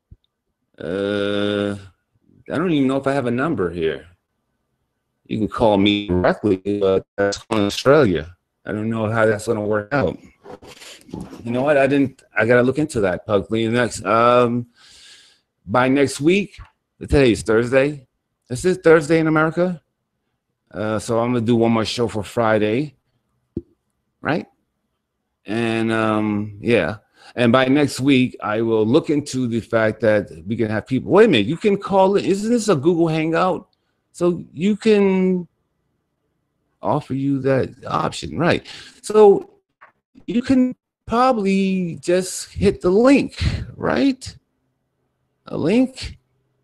A: Uh... I don't even know if I have a number here. You can call me directly, but that's on Australia. I don't know how that's going to work out. You know what? I didn't. I got to look into that, Pugsley. Next, um, by next week. Today is Thursday. This is Thursday in America. Uh, so I'm gonna do one more show for Friday, right? And um, yeah. And by next week, I will look into the fact that we can have people. Wait a minute, you can call it. Isn't this a Google Hangout? So you can offer you that option, right? So you can probably just hit the link, right? A link.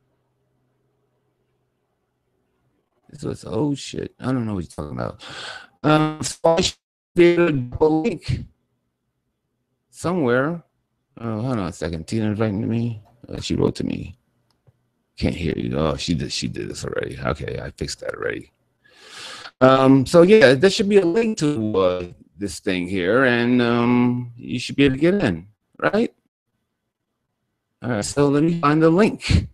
A: So it's oh shit. I don't know what you're talking about. Um, so I should be able to drop a link somewhere. Oh, hold on a second. Tina's writing to me. Uh, she wrote to me. Can't hear you. Oh, she did. She did this already. Okay, I fixed that already. Um, so yeah, there should be a link to uh, this thing here, and um, you should be able to get in, right? All right. So let me find the link.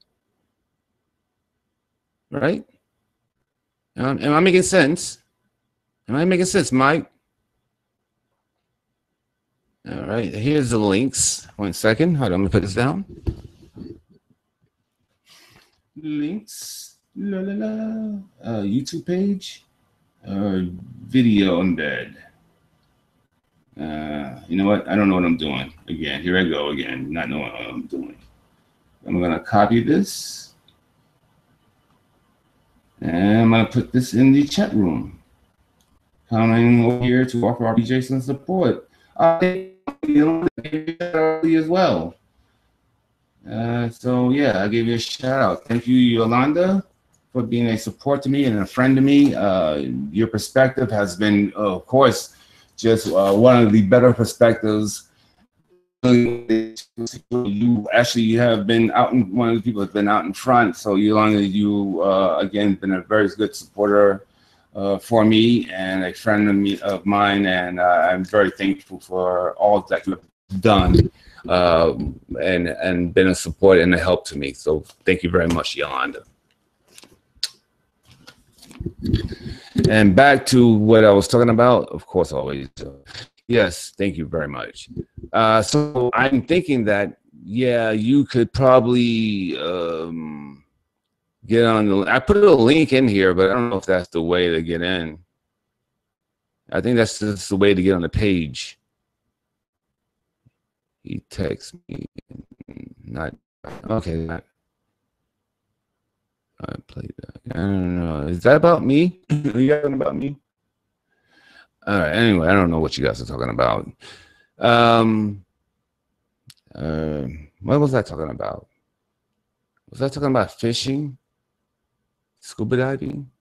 A: Right? Um, am I making sense? Am I making sense, Mike? All right, here's the links. One second. Hold on, I'm gonna put this down. Links. La la la. Uh, YouTube page. Uh, video embed. Uh, you know what? I don't know what I'm doing. Again, here I go again, not knowing what I'm doing. I'm gonna copy this. And I'm gonna put this in the chat room. Coming over here to offer R P J some support. I as well. Uh, so yeah, I gave you a shout out. Thank you, Yolanda, for being a support to me and a friend to me. Uh, your perspective has been, uh, of course, just uh, one of the better perspectives you actually have been out in, one of the people that's been out in front. So Yolanda, you uh, again been a very good supporter uh, for me and a friend of me of mine, and uh, I'm very thankful for all that you have done uh, and and been a support and a help to me. So thank you very much, Yolanda. And back to what I was talking about, of course, always. Uh, yes, thank you very much. Uh, so I'm thinking that, yeah, you could probably um, get on the, I put a link in here, but I don't know if that's the way to get in. I think that's just the way to get on the page. He texts me, not, okay, not, I played that. I don't know. Is that about me? Are you talking about me? All right. Anyway, I don't know what you guys are talking about. Um, uh, what was I talking about? Was I talking about fishing? Scuba diving?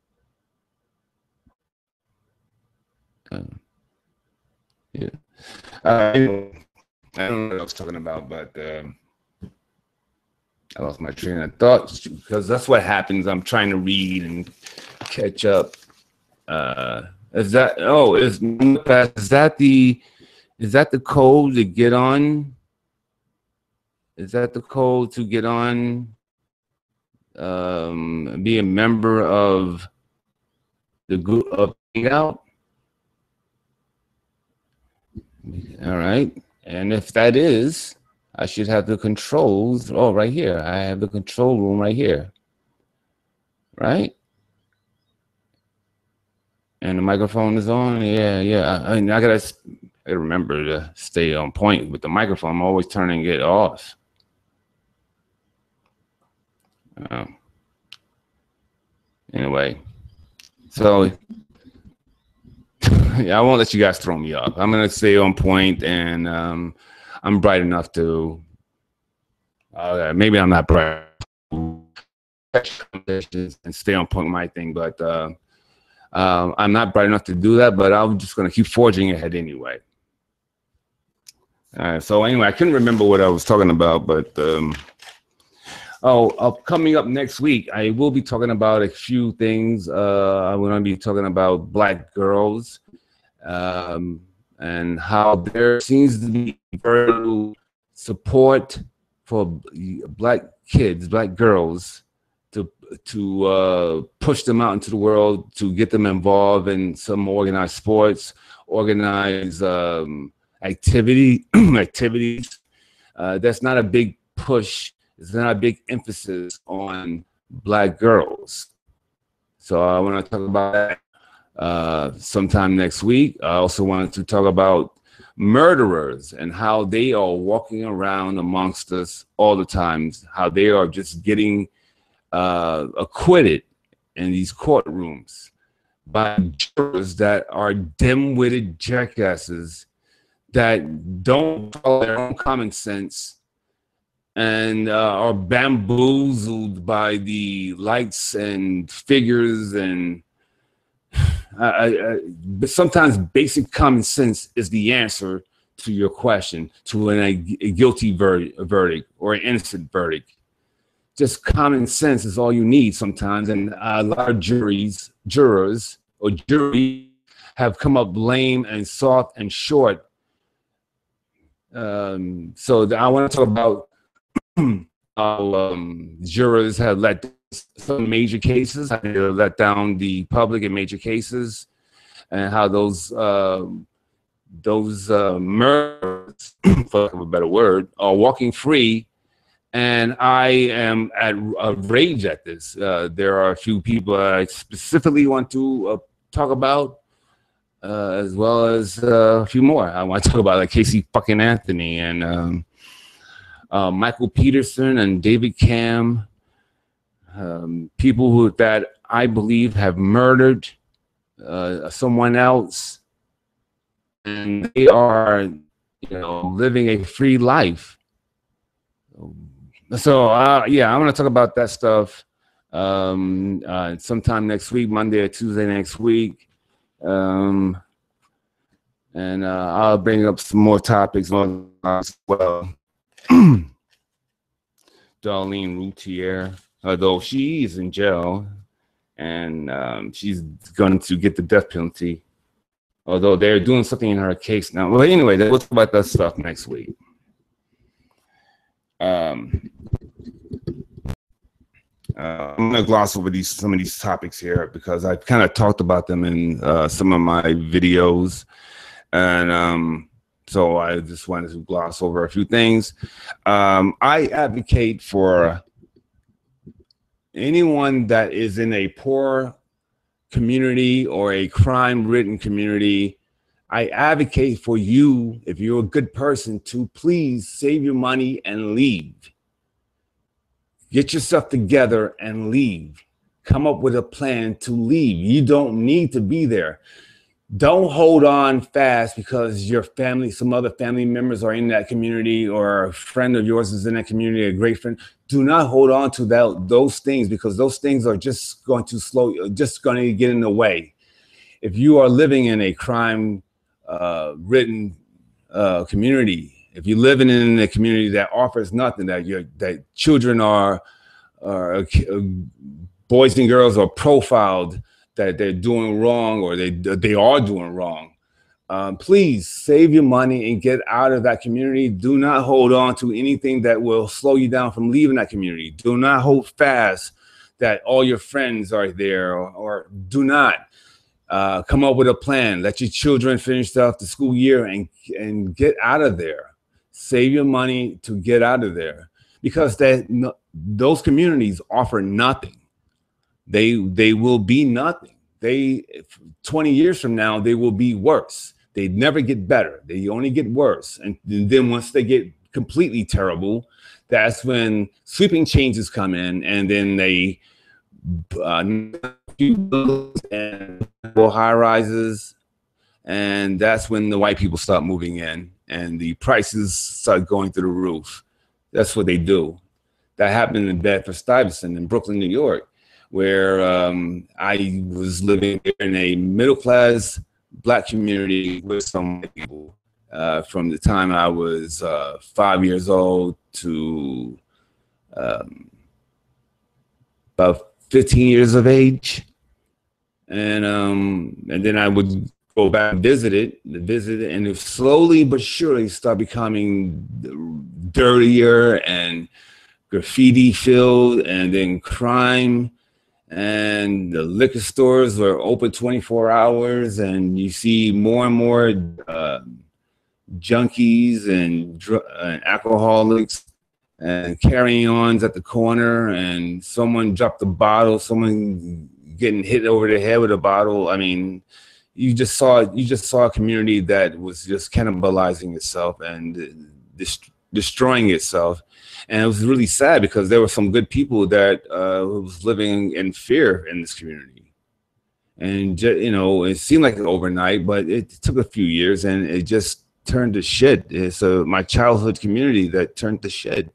A: Uh, yeah. Uh, anyway, I don't know what I was talking about, but um, I lost my train of thought because that's what happens. I'm trying to read and catch up. Uh, is that oh is is that the is that the code to get on? Is that the code to get on? Um, be a member of the group of Hangout. All right, and if that is, I should have the controls. Oh, right here. I have the control room right here. Right? And the microphone is on. Yeah, yeah. I, I mean, I gotta, I gotta remember to stay on point with the microphone. I'm always turning it off. Uh, anyway, so yeah, I won't let you guys throw me off. I'm gonna stay on point, and um, I'm bright enough to. Uh, maybe I'm not bright and stay on point with my thing, but uh, um, I'm not bright enough to do that. But I'm just gonna keep forging ahead anyway. Uh, so anyway, I couldn't remember what I was talking about, but um, oh, uh, coming up next week, I will be talking about a few things. Uh, I'm gonna be talking about Black girls. Um, and how there seems to be very little support for Black kids, Black girls, to to uh, push them out into the world, to get them involved in some organized sports, organized um, activity activities. Uh, that's not a big push. It's not a big emphasis on Black girls. So I want to talk about that. Uh, sometime next week. I also wanted to talk about murderers and how they are walking around amongst us all the time, how they are just getting uh, acquitted in these courtrooms by jurors that are dim-witted jackasses that don't follow their own common sense and uh, are bamboozled by the lights and figures and I, I, but sometimes basic common sense is the answer to your question, to an, a, a guilty ver verdict or an innocent verdict. Just common sense is all you need sometimes, and a lot of juries, jurors or jury have come up lame and soft and short. Um, so I want to talk about how um, jurors have let some major cases, how they let down the public in major cases, and how those uh, those uh, murderers, for lack of a better word, are walking free. And I am at a rage at this. Uh, there are a few people I specifically want to uh, talk about, uh, as well as uh, a few more. I want to talk about like Casey fucking Anthony and um, uh, Michael Peterson and David Cam. Um, people who that I believe have murdered uh, someone else, and they are, you know, living a free life. So uh, yeah, I want to talk about that stuff um, uh, sometime next week, Monday or Tuesday next week. Um, And uh, I'll bring up some more topics on as well. Darlene Routier, although she is in jail and um, she's going to get the death penalty, although they're doing something in her case now. Well, anyway, we'll talk about that stuff next week. Um, uh, I'm going to gloss over these some of these topics here because I've kind of talked about them in uh, some of my videos. And um, so I just wanted to gloss over a few things. Um, I advocate for anyone that is in a poor community or a crime-ridden community. I advocate for you, if you're a good person, to please save your money and leave. Get yourself together and leave. Come up with a plan to leave. You don't need to be there. Don't hold on fast because your family, some other family members are in that community, or a friend of yours is in that community, a great friend. Do not hold on to that, those things, because those things are just going to slow, just going to get in the way. If you are living in a crime uh, ridden uh, community, if you're living in a community that offers nothing, that your that children are, are uh, boys and girls are profiled, that they're doing wrong, or they they are doing wrong, um, please save your money and get out of that community. Do not hold on to anything that will slow you down from leaving that community. Do not hold fast that all your friends are there, or, or do not uh, come up with a plan. Let your children finish off the school year and and get out of there. Save your money to get out of there, because that no, those communities offer nothing. They they will be nothing. They twenty years from now, they will be worse. They never get better. They only get worse. And then once they get completely terrible, that's when sweeping changes come in, and then they uh, and high rises, and that's when the white people start moving in, and the prices start going through the roof. That's what they do. That happened in Bedford-Stuyvesant in Brooklyn, New York, where um, I was living in a middle-class Black community with some white people uh, from the time I was uh, five years old to um, about fifteen years of age. And um, and then I would go back and visit it, visit it, and it slowly but surely start becoming dirtier and graffiti filled, and then crime. And the liquor stores were open twenty-four hours, and you see more and more uh, junkies and, dr and alcoholics and carry-ons at the corner, and someone dropped a bottle, someone getting hit over the head with a bottle. I mean, you just saw you just saw a community that was just cannibalizing itself and dest destroying itself. And it was really sad because there were some good people that uh, was living in fear in this community. And, you know, it seemed like overnight, but it took a few years, and it just turned to shit. It's uh, my childhood community that turned to shit.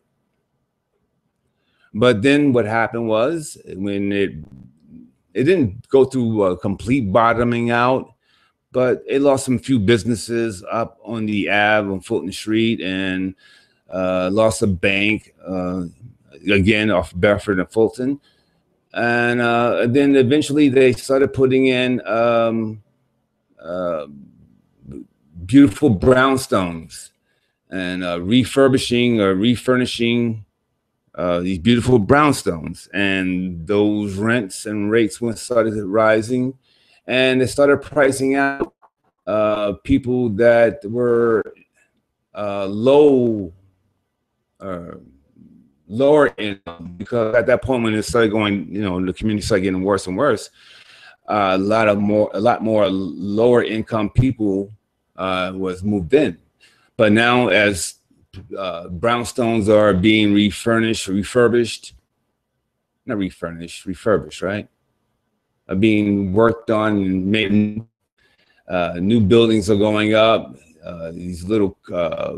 A: But then what happened was, when it, it didn't go through a complete bottoming out, but it lost some few businesses up on the Ave on Fulton Street, and Uh, lost a bank, uh, again, off Bedford and Fulton. And uh, then eventually they started putting in um, uh, beautiful brownstones and uh, refurbishing or refurnishing uh, these beautiful brownstones. And those rents and rates went started rising, and they started pricing out uh, people that were uh, low Uh, lower income, because at that point when it started going, you know, the community started getting worse and worse. Uh, a lot of more, a lot more lower income people uh, was moved in. But now, as uh, brownstones are being refurnished, refurbished, not refurnished, refurbished, right? Are being worked on and made. Uh, new buildings are going up. Uh, these little uh,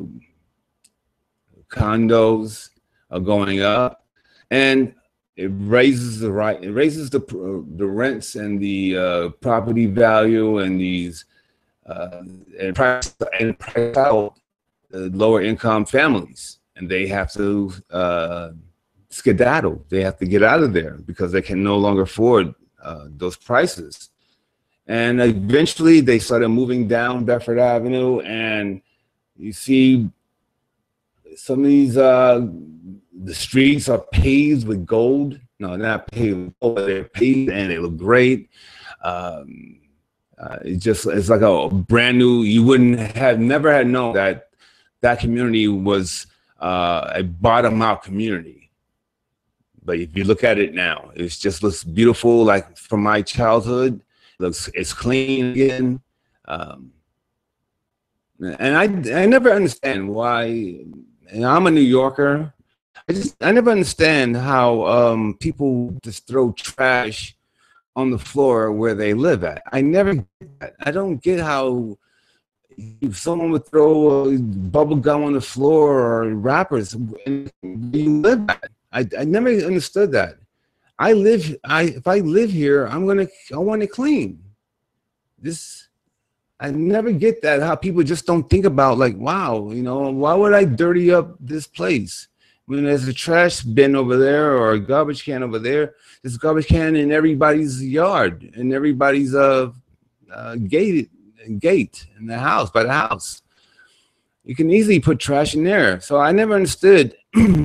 A: condos are going up, and it raises the right, it raises the uh, the rents and the uh, property value, and these uh, and price and price out the lower income families, and they have to uh, skedaddle. They have to get out of there because they can no longer afford uh, those prices. And eventually, they started moving down Bedford Avenue, and you see some of these. Uh, the streets are paved with gold. No, they're not paved with gold, but they're paved and they look great. Um, uh, it just it's like a brand new. You wouldn't have never had known that that community was uh, a bottom out community. But if you look at it now, it just looks beautiful, like from my childhood. It looks it's clean again. Um, and I I never understand why. And I'm a New Yorker. I just I never understand how um, people just throw trash on the floor where they live at. I never get that. I don't get how if someone would throw a bubble gum on the floor or wrappers and you live at. I I never understood that. I live I if I live here, I'm gonna I want it clean. This I never get that how people just don't think about like, wow, you know, why would I dirty up this place? When there's a trash bin over there or a garbage can over there, there's a garbage can in everybody's yard, in everybody's uh, uh, gate, gate in the house, by the house. You can easily put trash in there. So I never understood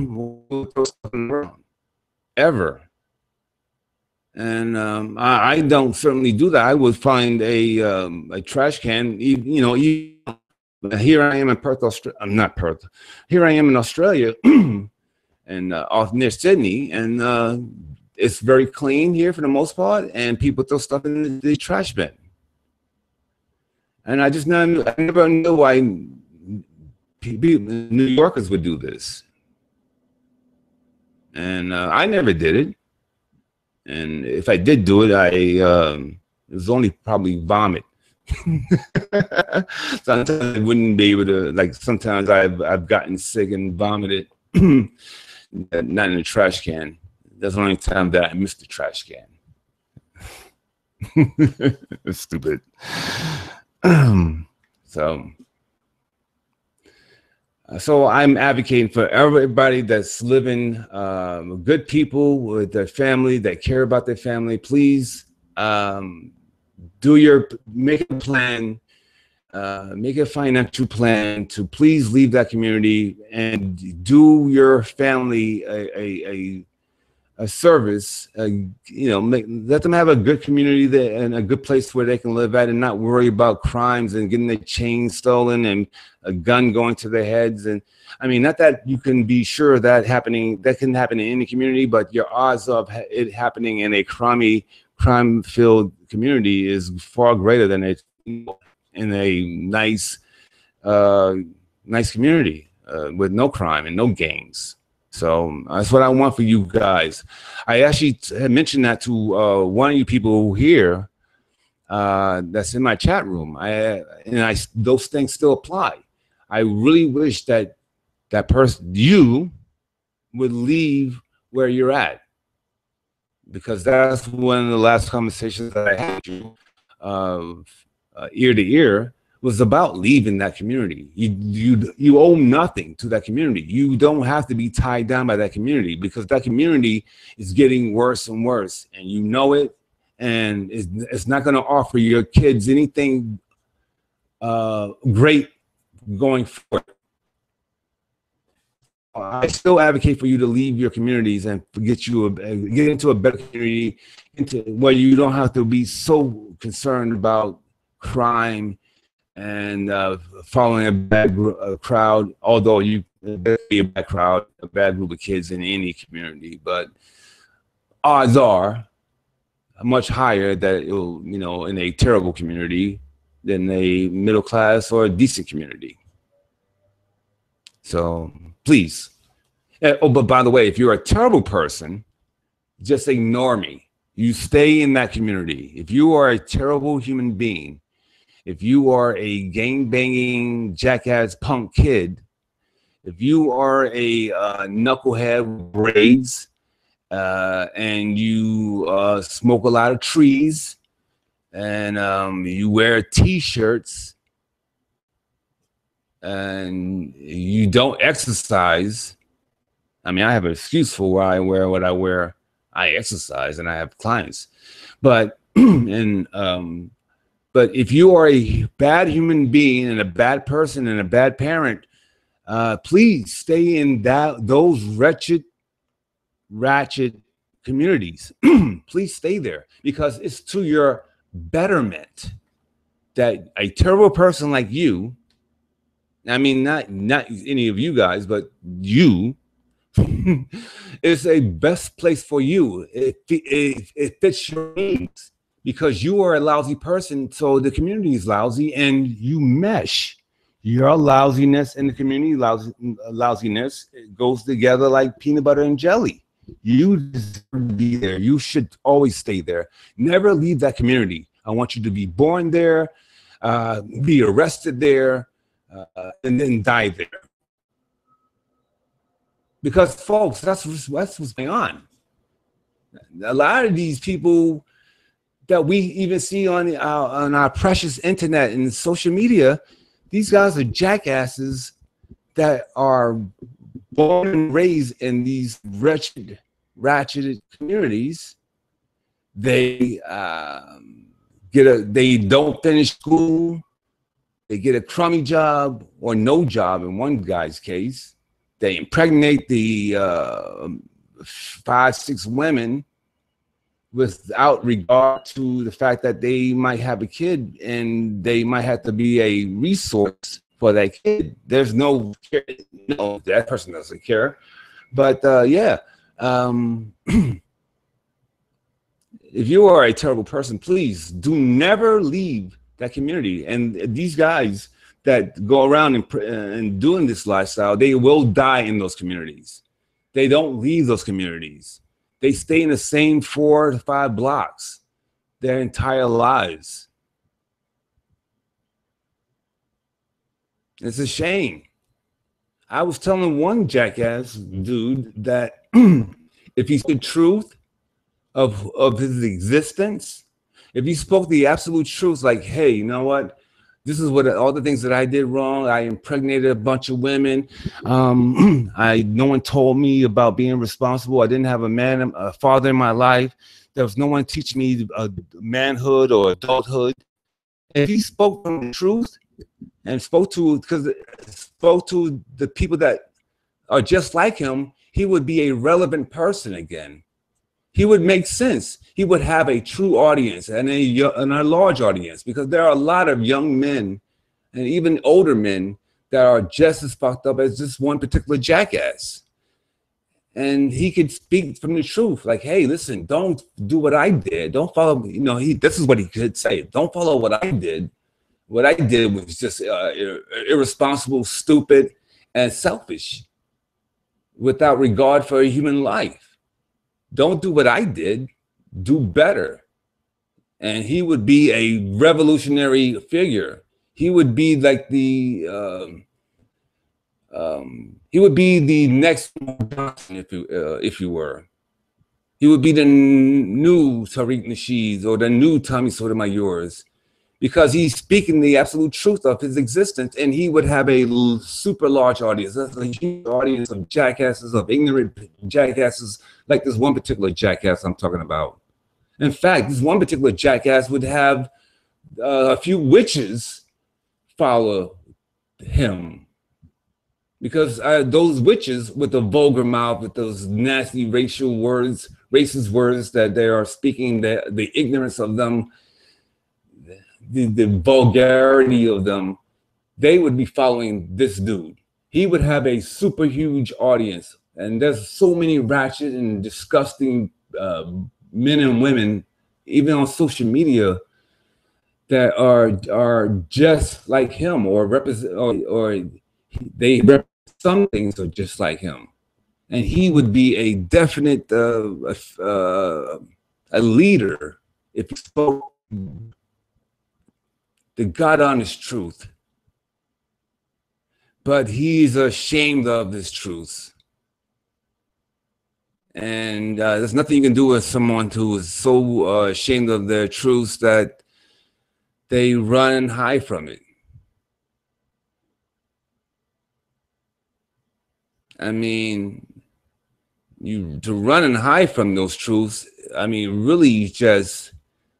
A: ever. And um, I, I don't certainly do that. I would find a um, a trash can, you, you know, you, here I am in Perth, Australia. I'm not Perth. Here I am in Australia, and uh, off near Sydney, and uh, it's very clean here for the most part. And people throw stuff in the, the trash bin, and I just never, I never knew why people, New Yorkers would do this, and uh, I never did it. And if I did do it, I um, it was only probably vomit. Sometimes I wouldn't be able to, like, sometimes I've I've gotten sick and vomited, not in the trash can. That's the only time that I missed the trash can. Stupid. so, so I'm advocating for everybody that's living, um, good people with their family, that care about their family. Please um, do your, make a plan, uh, make a financial plan to please leave that community and do your family a, a, a, a service, uh, you know, make, let them have a good community there and a good place where they can live at and not worry about crimes and getting their chains stolen and a gun going to their heads. And I mean, not that you can be sure that happening, that can happen in any community, but your odds of it happening in a crummy, crime-filled community is far greater than it in a nice, uh, nice community uh, with no crime and no gangs. So that's what I want for you guys. I actually had mentioned that to uh, one of you people here uh, that's in my chat room. I and I those things still apply. I really wish that that person, you, would leave where you're at, because that's one of the last conversations that I had with you, uh, uh, ear to ear, was about leaving that community. You, you, you owe nothing to that community. You don't have to be tied down by that community, because that community is getting worse and worse, and you know it, and it's, it's not going to offer your kids anything uh, great going forward. I still advocate for you to leave your communities and get you a, get into a better community, into where you don't have to be so concerned about crime and uh, following a bad uh, crowd. Although you be a bad crowd, a bad group of kids in any community, but odds are much higher that it will, you know, in a terrible community than a middle class or a decent community. So please. Oh, but by the way, if you're a terrible person, just ignore me. You stay in that community. If you are a terrible human being, if you are a gang-banging, jackass punk kid, if you are a uh, knucklehead with braids, uh, and you uh, smoke a lot of trees, and um, you wear t-shirts, and you don't exercise. I mean, I have an excuse for why I wear what I wear. I exercise and I have clients, but and um, but if you are a bad human being and a bad person and a bad parent, uh, please stay in that those wretched, ratchet communities. Please stay there, because it's to your betterment that a terrible person like you, I mean, not not any of you guys, but you, is a best place for you. It, it, it fits your needs, because you are a lousy person, so the community is lousy, and you mesh. Your lousiness and the community lousy, lousiness, it goes together like peanut butter and jelly. You deserve to be there. You should always stay there. Never leave that community. I want you to be born there, uh, be arrested there, uh, and then die there. Because, folks, that's, that's what's going on. A lot of these people that we even see on our, on our precious internet and social media, these guys are jackasses that are born and raised in these wretched, ratchet communities. They um, get a, they don't finish school. They get a crummy job or no job in one guy's case. They impregnate the uh, five, six women without regard to the fact that they might have a kid and they might have to be a resource for that kid. There's no care, no, that person doesn't care. But uh, yeah, um, if you are a terrible person, please do never leave that community. And these guys that go around and, and doing this lifestyle, they will die in those communities. They don't leave those communities. They stay in the same four to five blocks their entire lives. It's a shame. I was telling one jackass dude that if he spoke the truth of, of his existence, if he spoke the absolute truth, like, hey, you know what? This is what all the things that I did wrong. I impregnated a bunch of women. Um, I no one told me about being responsible. I didn't have a man, a father in my life. There was no one teaching me uh, manhood or adulthood. If he spoke from the truth and spoke to, because spoke to the people that are just like him, he would be a relevant person again. He would make sense. He would have a true audience and a, and a large audience, because there are a lot of young men and even older men that are just as fucked up as this one particular jackass. And he could speak from the truth, like, hey, listen, don't do what I did. Don't follow, you know, he, this is what he could say. Don't follow what I did. What I did was just uh, ir irresponsible, stupid, and selfish, without regard for a human life. Don't do what I did, do better. And he would be a revolutionary figure. He would be like the, um, um, he would be the next Johnson, if you, uh, if you were. He would be the new Tariq Nasheed or the new Tommy Sotomayor's, because he's speaking the absolute truth of his existence, and he would have a super large audience. That's a huge audience of jackasses, of ignorant jackasses, like this one particular jackass I'm talking about. In fact, this one particular jackass would have uh, a few witches follow him, because uh, those witches with the vulgar mouth, with those nasty racial words, racist words that they are speaking, the, the ignorance of them, The, the vulgarity of them, they would be following this dude. He would have a super huge audience. And there's so many ratchet and disgusting uh, men and women, even on social media, that are are just like him, or represent, or, or they represent some things are just like him. And he would be a definite uh, uh, a leader if he spoke the God honest truth. But he's ashamed of this truth. And uh, there's nothing you can do with someone who is so uh, ashamed of their truths that they run and hide from it. I mean, you to run and hide from those truths, I mean, really just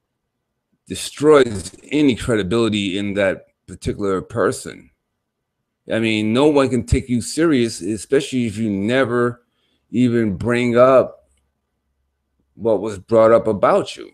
A: destroys any credibility in that particular person. I mean, no one can take you serious, especially if you never even bring up what was brought up about you.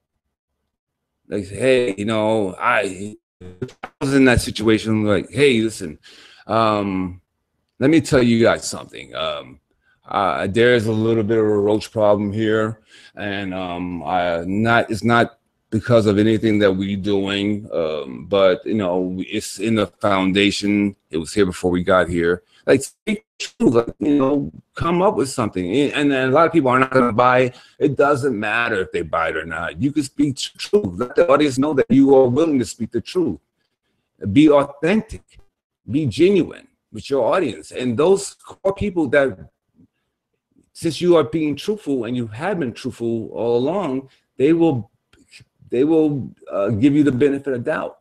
A: Like, hey, you know, I was in that situation, like, hey, listen, um, let me tell you guys something. Um, uh, there's a little bit of a roach problem here, and um, I not it's not because of anything that we're doing, um, but you know, it's in the foundation. It was here before we got here. Like, speak truth, like, you know, come up with something. And then a lot of people are not going to buy it. It doesn't matter if they buy it or not. You can speak truth. Let the audience know that you are willing to speak the truth. Be authentic. Be genuine with your audience. And those core people that, since you are being truthful and you have been truthful all along, they will they will uh, give you the benefit of doubt.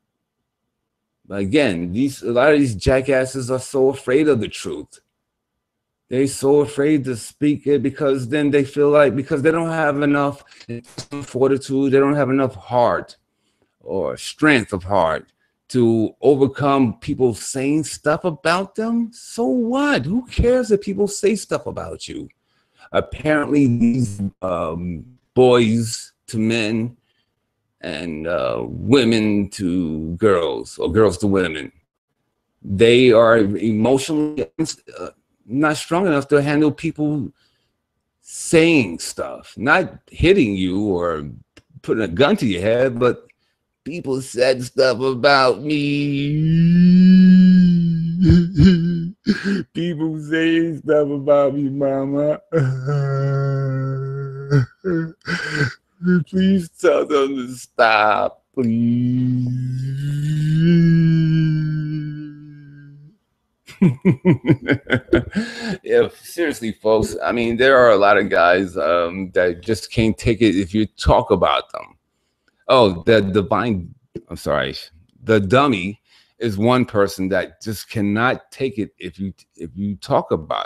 A: But again, these a lot of these jackasses are so afraid of the truth. They're so afraid to speak it because then they feel like, because they don't have enough fortitude, they don't have enough heart or strength of heart to overcome people saying stuff about them. So what? Who cares if people say stuff about you? Apparently, these um, boys to men and uh, women to girls, or girls to women, they are emotionally uh, not strong enough to handle people saying stuff, not hitting you or putting a gun to your head, but people said stuff about me. People saying stuff about me, mama. Please tell them to stop, please. Yeah, seriously, folks. I mean, there are a lot of guys um, that just can't take it if you talk about them. Oh, the divine, I'm sorry, the dummy is one person that just cannot take it if you if you talk about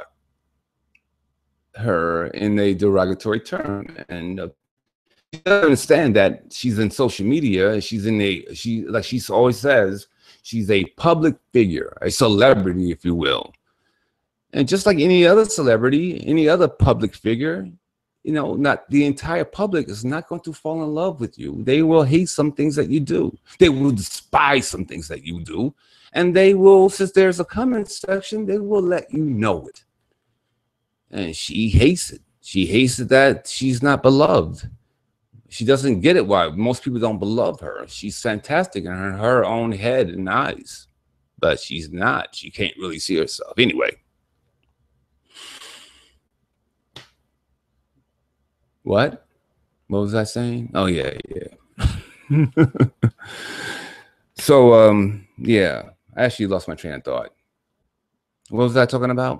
A: her in a derogatory term. And uh, she doesn't understand that she's in social media. She's in a, she, like she always says, she's a public figure, a celebrity, if you will. And just like any other celebrity, any other public figure, you know, not the entire public is not going to fall in love with you. They will hate some things that you do. They will despise some things that you do. And they will, since there's a comment section, they will let you know it. And she hates it. She hates it that she's not beloved. She doesn't get it why most people don't beloved her. She's fantastic in her, her own head and eyes, but she's not. She can't really see herself. Anyway. What? What was I saying? Oh, yeah, yeah. So, um, yeah, I actually lost my train of thought. What was I talking about?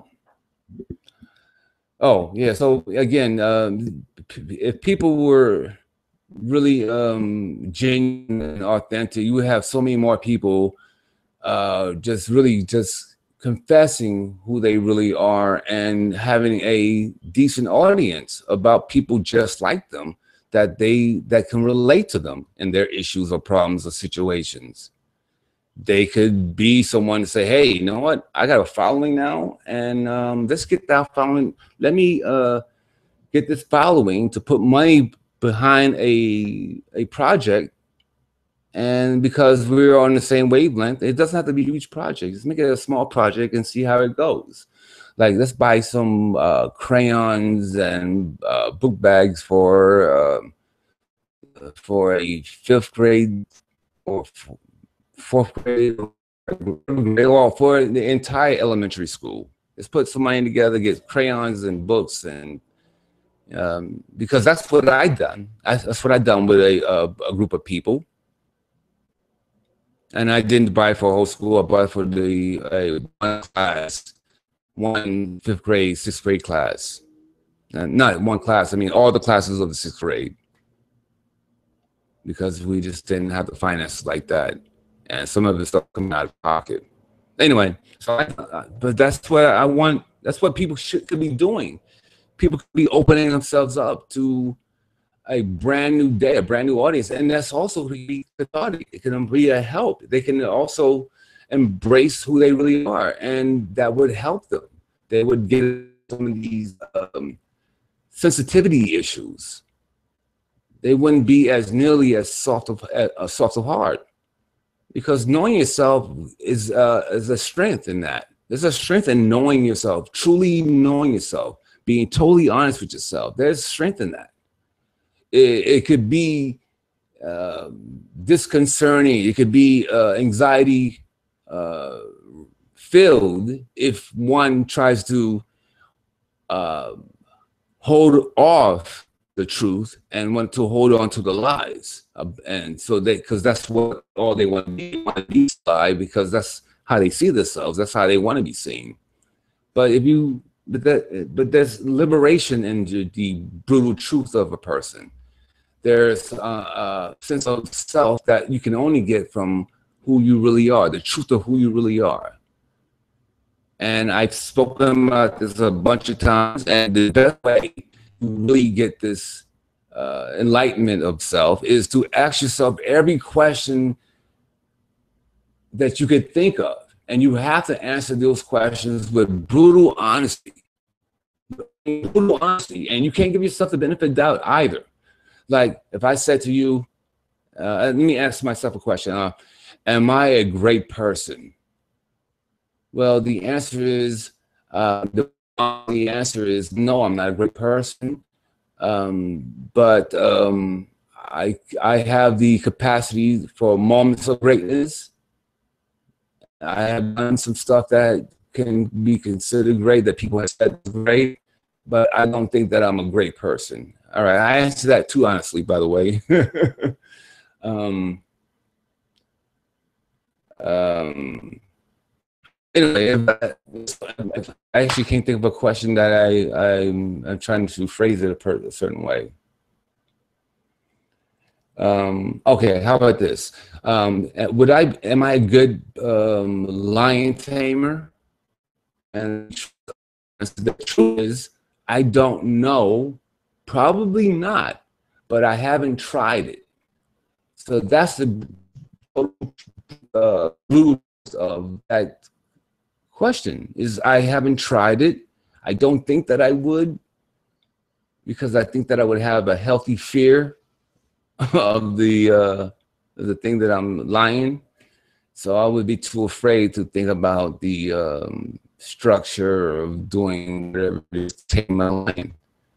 A: Oh, yeah. So, again, um, if people were really um, genuine and authentic, you would have so many more people uh, just really just confessing who they really are and having a decent audience about people just like them that they that can relate to them in their issues or problems or situations. They could be someone to say, hey, you know what, I got a following now, and um, let's get that following. Let me uh, get this following to put money behind a a project. And because we're on the same wavelength, it doesn't have to be a huge project. Just make it a small project and see how it goes. Like, let's buy some uh, crayons and uh, book bags for uh, for a fifth grade or fourth grade or for the entire elementary school. Let's put some money together, get crayons and books, and um, because that's what I done. That's what I done with a, a, a group of people. And I didn't buy for a whole school. I bought for the uh, one class, one fifth grade, sixth grade class. And not one class. I mean, all the classes of the sixth grade. because we just didn't have the finances like that, and some of it's stuff coming out of pocket. Anyway, so I, but that's what I want. That's what people should could be doing. People could be opening themselves up to a brand new day, a brand new audience, and that's also be cathartic. It can be a help. They can also embrace who they really are, and that would help them. They would get some of these um, sensitivity issues. They wouldn't be as nearly as soft of uh, soft of heart, because knowing yourself is uh, is a strength in that. There's a strength in knowing yourself, truly knowing yourself, being totally honest with yourself. There's strength in that. It, it could be uh, disconcerting. It could be uh, anxiety uh, filled if one tries to uh, hold off the truth and want to hold on to the lies. Uh, and so they, because that's what all they want to be, want to be lie, because that's how they see themselves. That's how they want to be seen. But if you, but that, but there's liberation in the, the brutal truth of a person. There's a, a sense of self that you can only get from who you really are, the truth of who you really are. And I've spoken about this a bunch of times, and the best way to really get this uh, enlightenment of self is to ask yourself every question that you could think of. And you have to answer those questions with brutal honesty. Brutal honesty. And you can't give yourself the benefit of doubt either. Like if I said to you, uh, let me ask myself a question. Uh, am I a great person? Well, the answer is, uh, the, the answer is no, I'm not a great person. Um, but um, I, I have the capacity for moments of greatness. I have done some stuff that can be considered great, that people have said is great, but I don't think that I'm a great person. All right, I answered that too honestly, by the way. um, um, anyway, if I, if I actually can't think of a question that I, I'm, I'm trying to phrase it a, per, a certain way. Um, okay, how about this? Um, would I, am I a good um, lion tamer? And the truth is, I don't know, probably not, but I haven't tried it. So that's the uh, root of that question, is I haven't tried it. I don't think that I would, because I think that I would have a healthy fear of the uh, the thing that I'm lying. So I would be too afraid to think about the um, structure of doing whatever it is to take my line.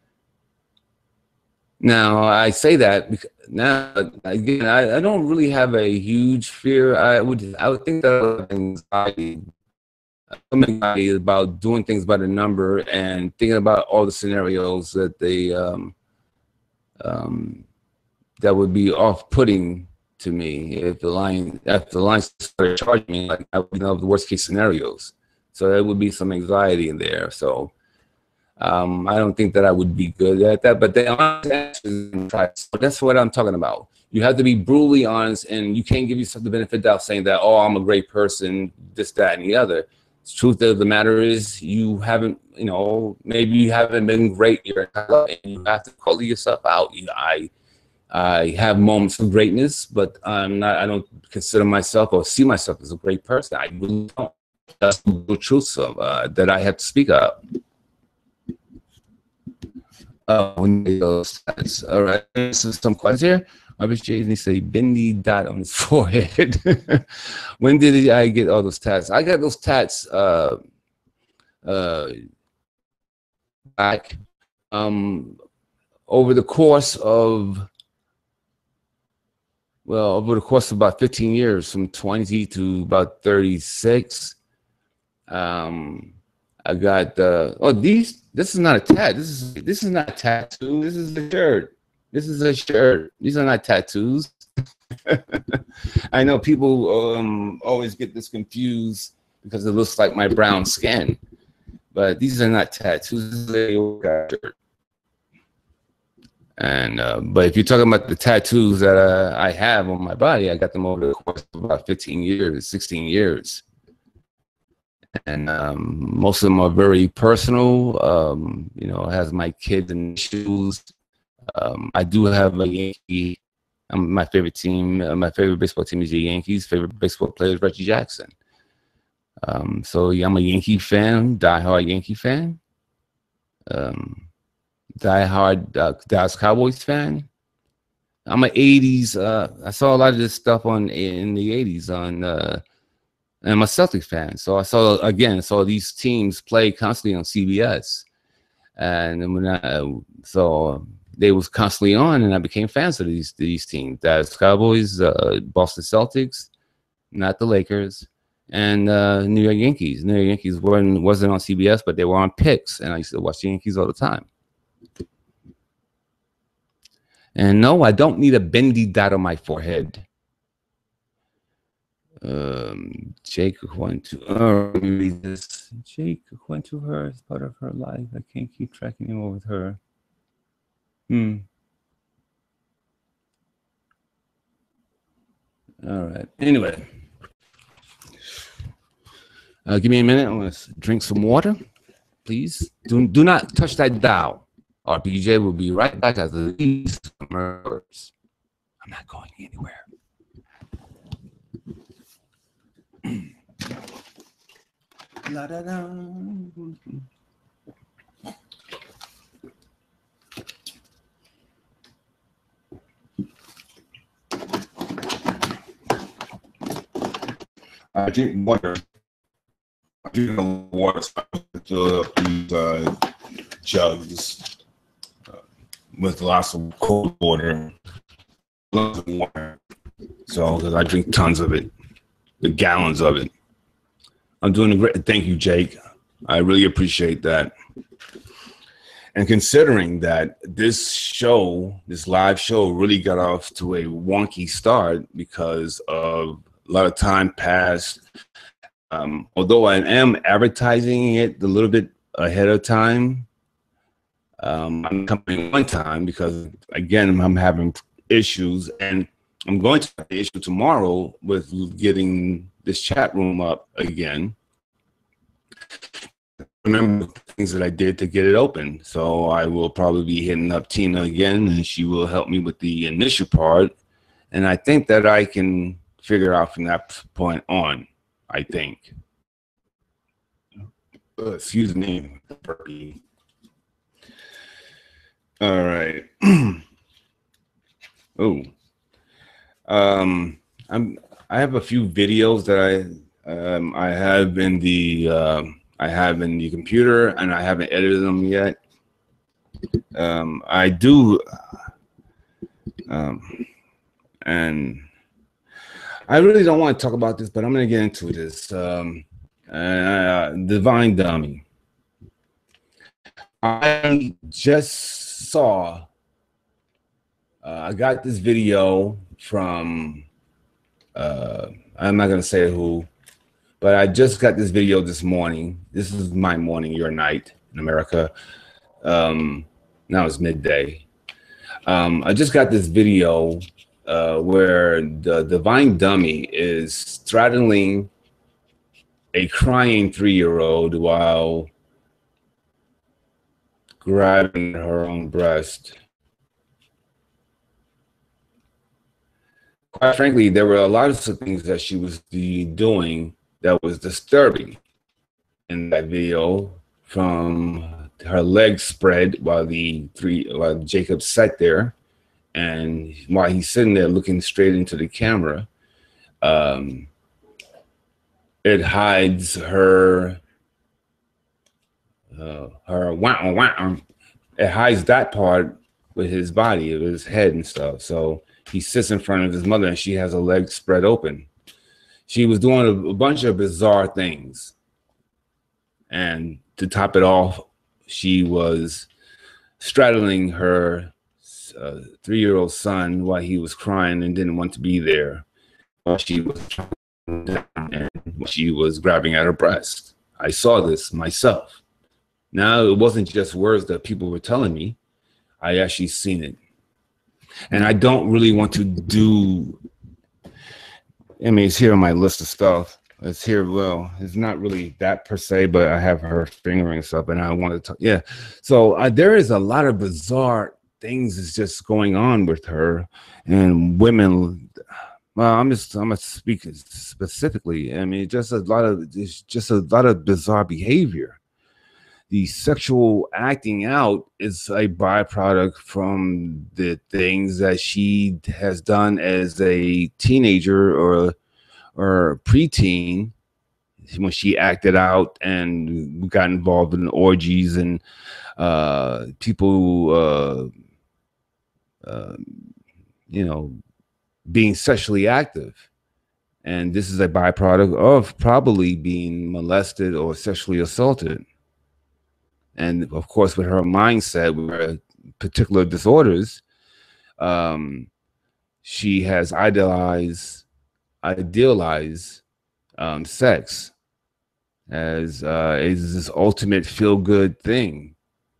A: Now I say that because now again I, I don't really have a huge fear. I would I would think that I would have anxiety, anxiety about doing things by the number and thinking about all the scenarios that they um, um, that would be off-putting to me if the line if the line started charging me, like I would know the worst case scenarios. So there would be some anxiety in there. So um, I don't think that I would be good at that. But the honest answer is, so that's what I'm talking about. You have to be brutally honest, and you can't give yourself the benefit of doubt saying that, oh, I'm a great person, this, that, and the other. The truth of the matter is, you haven't, you know, maybe you haven't been great your entire life, and you have to call yourself out. You know, I. I have moments of greatness, but I'm not, I don't consider myself or see myself as a great person. I really don't. That's the truth of, uh, that I have to speak up. Uh, when those stats. All right, this is some questions here. R P J needs a bendy dot on his forehead. When did I get all those tats? I got those tats uh, uh, back um, over the course of, well, over the course of about fifteen years, from twenty to about thirty-six. Um, I got uh, oh these. This is not a tat. This is this is not a tattoo. This is a shirt. This is a shirt. These are not tattoos. I know people um, always get this confused because it looks like my brown skin, but these are not tattoos. This is a shirt. And uh, but if you're talking about the tattoos that uh, I have on my body, I got them over the course of about fifteen years, sixteen years. And um, most of them are very personal. Um, you know, it has my kids and shoes. Um, I do have a Yankee. Um, my favorite team, uh, my favorite baseball team is the Yankees. Favorite baseball player is Reggie Jackson. Um, so yeah, I'm a Yankee fan, diehard Yankee fan. Um, diehard uh, Dallas Cowboys fan. I'm an eighties. Uh, I saw a lot of this stuff on in the eighties on. Uh, And I'm a Celtics fan, so I saw again. Saw these teams play constantly on C B S, and when I, so they was constantly on, and I became fans of these these teams. That's Cowboys, uh, Boston Celtics, not the Lakers, and uh, New York Yankees. New York Yankees weren't wasn't on C B S, but they were on Pix, and I used to watch the Yankees all the time. And no, I don't need a bendy dot on my forehead. Um, Jake went to uh, let me read this. Jake went to her as part of her life. I can't keep track anymore with her. Hmm. All right. Anyway, uh, give me a minute. I'm gonna drink some water, please. Do do not touch that dial. R P J will be right back after these words. I'm not going anywhere. La, da, da. I drink water. I drink a water fill up these uh, jugs uh, with lots of cold water, lots of water. So, because I drink tons of it, the gallons of it. I'm doing a great. Thank you, Jake. I really appreciate that. And considering that this show, this live show, really got off to a wonky start because of a lot of time passed. Um, although I am advertising it a little bit ahead of time, um, I'm coming one time because again I'm having issues, and I'm going to have an issue tomorrow with getting this chat room up again. Remember the things that I did to get it open. So I will probably be hitting up Tina again, and she will help me with the initial part. And I think that I can figure out from that point on, I think. Uh, excuse me. All right. Oh. Um, I'm. I have a few videos that I um, I have in the uh, I have in the computer, and I haven't edited them yet. Um, I do, um, and I really don't want to talk about this, but I'm going to get into this. Um, uh, Divine Dummy. I just saw. Uh, I got this video from. Uh, I'm not gonna say who, but I just got this video this morning. This is my morning, your night in America. Um, now it's midday. Um, I just got this video uh, where the Divine Dummy is straddling a crying three-year-old while grabbing her own breast. Quite frankly, there were a lot of things that she was doing that was disturbing in that video, from her legs spread while the three while Jacob sat there, and while he's sitting there looking straight into the camera, um, it hides her uh, her wow wow. It hides that part with his body, with his head and stuff. So he sits in front of his mother, and she has her legs spread open. She was doing a, a bunch of bizarre things. And to top it off, she was straddling her uh, three-year-old son while he was crying and didn't want to be there. While she was and she was grabbing at her breast. I saw this myself. Now, it wasn't just words that people were telling me. I actually seen it. And I don't really want to do, I mean, it's here on my list of stuff. It's here, well, it's not really that per se, but I have her fingering stuff, and I want to talk. Yeah. So uh, there is a lot of bizarre things that's just going on with her and women. Well, I'm just, I'm gonna speak specifically. I mean, just a lot of, it's just a lot of bizarre behavior. The sexual acting out is a byproduct from the things that she has done as a teenager or or preteen, when she acted out and got involved in orgies and uh, people, uh, uh, you know, being sexually active. And this is a byproduct of probably being molested or sexually assaulted. And of course, with her mindset, with her particular disorders, um, she has idealized, idealized um, sex as uh, is this ultimate feel-good thing.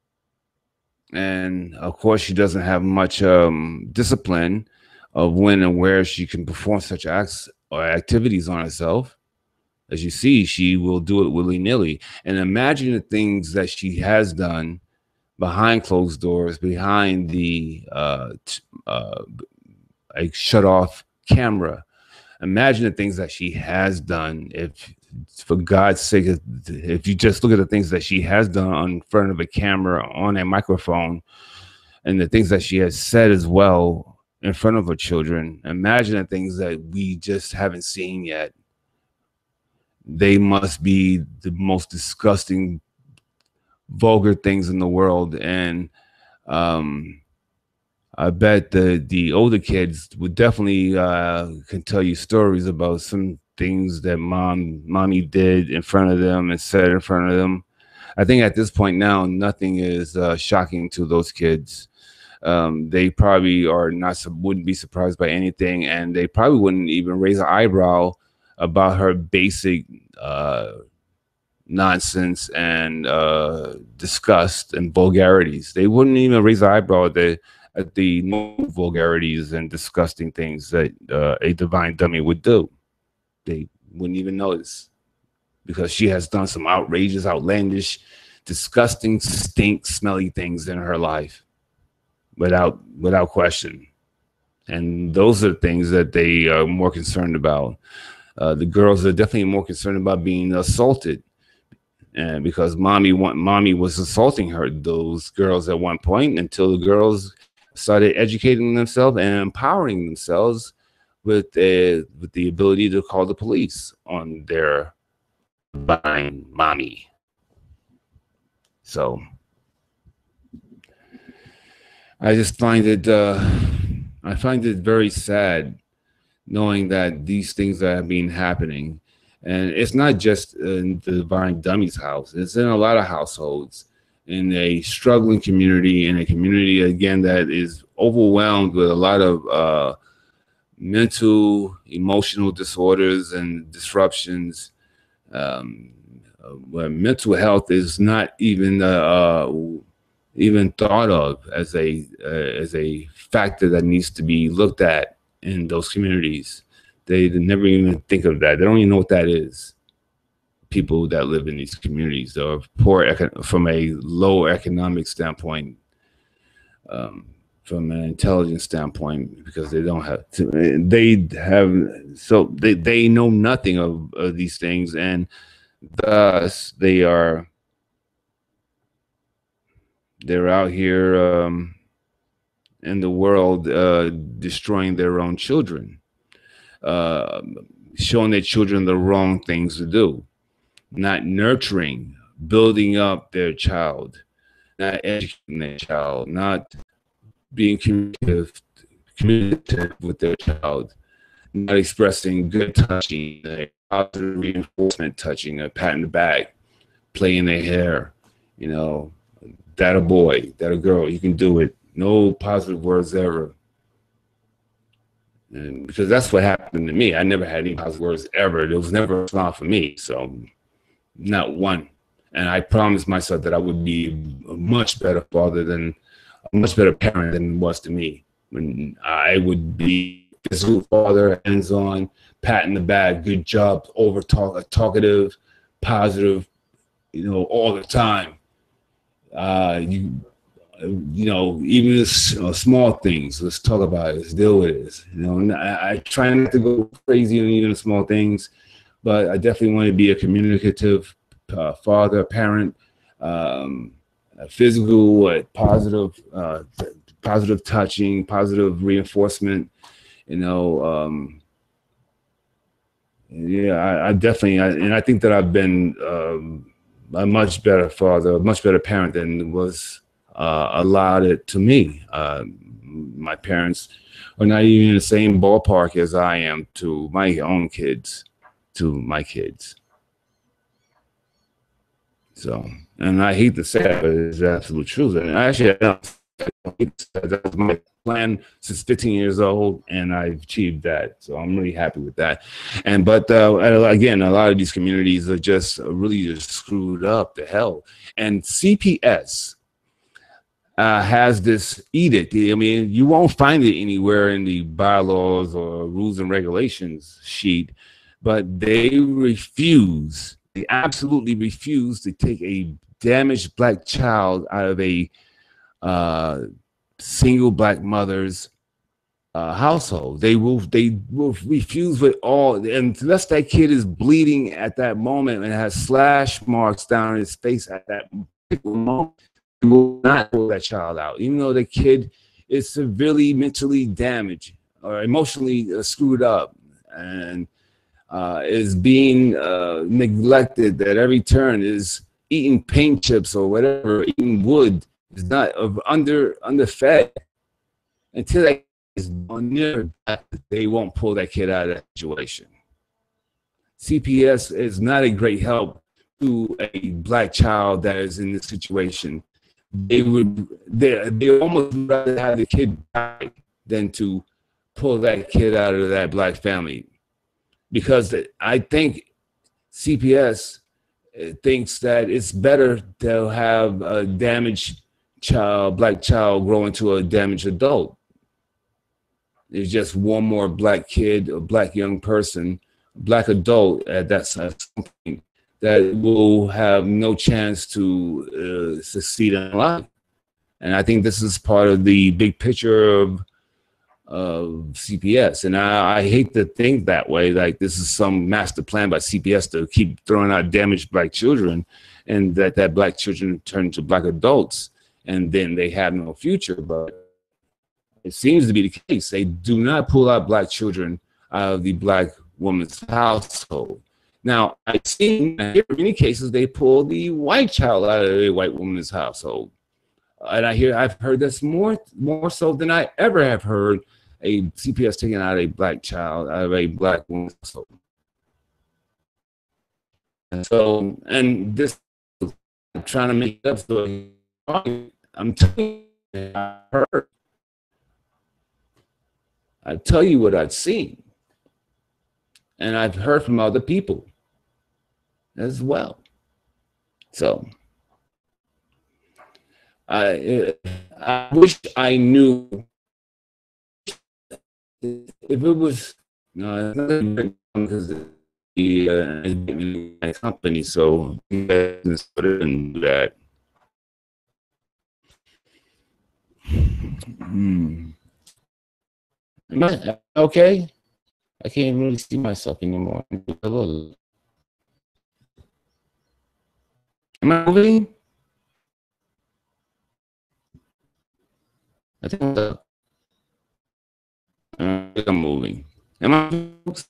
A: And of course, she doesn't have much um, discipline of when and where she can perform such acts or activities on herself. As you see, she will do it willy-nilly. And imagine the things that she has done behind closed doors, behind the uh, uh, a shut-off camera. Imagine the things that she has done. If, for God's sake, if you just look at the things that she has done on front of a camera, on a microphone, and the things that she has said as well in front of her children, imagine the things that we just haven't seen yet. They must be the most disgusting, vulgar things in the world. And um, I bet the the older kids would definitely uh, can tell you stories about some things that mom, mommy did in front of them and said in front of them. I think at this point now, nothing is uh, shocking to those kids. Um, they probably are not, wouldn't be surprised by anything, and they probably wouldn't even raise an eyebrow about her basic uh, nonsense and uh, disgust and vulgarities. They wouldn't even raise an eyebrow at the at the vulgarities and disgusting things that uh, a divine dummy would do. They wouldn't even notice, because she has done some outrageous, outlandish, disgusting, stink, smelly things in her life, without without question. And those are things that they are more concerned about. Uh, the girls are definitely more concerned about being assaulted, and because mommy want mommy was assaulting her, those girls at one point, until the girls started educating themselves and empowering themselves with uh, with the ability to call the police on their divine mommy. So I just find it uh, I find it very sad knowing that these things have been happening. And it's not just in the Divine Dummies house. It's in a lot of households, in a struggling community, in a community, again, that is overwhelmed with a lot of uh, mental, emotional disorders and disruptions, um, where mental health is not even uh, uh, even thought of as a uh, as a factor that needs to be looked at in those communities. They never even think of that. They don't even know what that is. People that live in these communities are poor from a low economic standpoint, um, from an intelligence standpoint, because they don't have to, they have, so they, they know nothing of, of these things, and thus they are, they're out here um, in the world uh, destroying their own children. Uh, showing their children the wrong things to do, not nurturing, building up their child, not educating their child, not being communicative, communicative with their child, not expressing good touching, a positive reinforcement touching, a pat in the back, playing their hair, you know, that a boy, that a girl, you can do it. No positive words ever. And because that's what happened to me. I never had any positive words ever. There was never a smile for me. So not one. And I promised myself that I would be a much better father than, a much better parent than it was to me. when I would be physical father, hands-on, pat in the back, good job, over talk, talkative, positive, you know, all the time. Uh, you, you know, even this, uh, small things. Let's talk about it. Let's deal with it. You know, and I, I try not to go crazy on even the small things, but I definitely want to be a communicative uh, father, parent, um, a physical, uh, positive, uh, positive touching, positive reinforcement. You know, um, yeah, I, I definitely, I, and I think that I've been um, a much better father, a much better parent than was uh, allowed it to me. Uh, my parents are not even in the same ballpark as I am to my own kids, to my kids. So, and I hate to say that, but it's the absolute truth. And actually, I that was my plan since fifteen years old, and I've achieved that. So I'm really happy with that. And but uh, again, a lot of these communities are just really just screwed up to hell. And C P S uh, has this edict. I mean, you won't find it anywhere in the bylaws or rules and regulations sheet, but they refuse. They absolutely refuse to take a damaged black child out of a uh, single black mother's uh, household. They will they will refuse with all, and unless that kid is bleeding at that moment and has slash marks down his face at that moment, they will not pull that child out, even though the kid is severely mentally damaged or emotionally uh, screwed up and uh, is being uh, neglected at every turn, is eating paint chips or whatever, eating wood, is not of under underfed. Until that is near death, they won't pull that kid out of that situation. C P S is not a great help to a black child that is in this situation. They would they they almost rather have the kid die than to pull that kid out of that black family, because I think C P S thinks that it's better to have a damaged child, black child, grow into a damaged adult. There's just one more black kid, a black young person, black adult at that something that will have no chance to uh, succeed in life. And I think this is part of the big picture of of C P S. And I, I hate to think that way, like this is some master plan by C P S to keep throwing out damaged black children, and that that black children turn into black adults and then they have no future. But it seems to be the case. They do not pull out black children out of the black woman's household. Now, I've seen, I hear in many cases, they pull the white child out of a white woman's household. And I hear, I've heard this more, more so than I ever have heard a C P S taking out a black child out of a black woman's household. And so, and this, I'm trying to make it up, so I'm telling you, I heard. I tell you what I've seen, and I've heard from other people as well. So I, I wish I knew if it was, no, because the uh, company, so business and that. Hmm. Am I okay? I can't really see myself anymore. Am I moving? I think I'm, uh, I think I'm moving. Am I?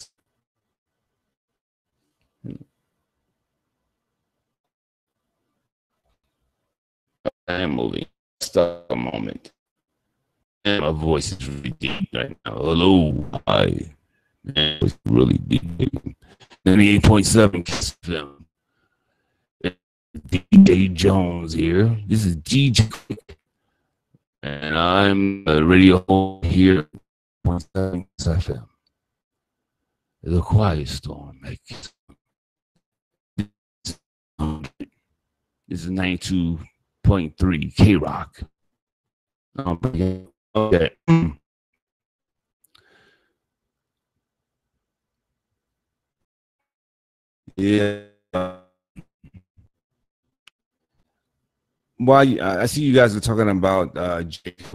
A: I am moving. Stuck a moment. And my voice is really deep right now. Hello, hi. Man, it's really deep. ninety-eight point seven Kiss F M. D J Jones here. This is D J Quick. And I'm a radio host here. point seven Kiss F M. The quiet storm. This is ninety-two point three K Rock. Okay. Yeah. Why? Well, I see you guys are talking about uh, Jacob.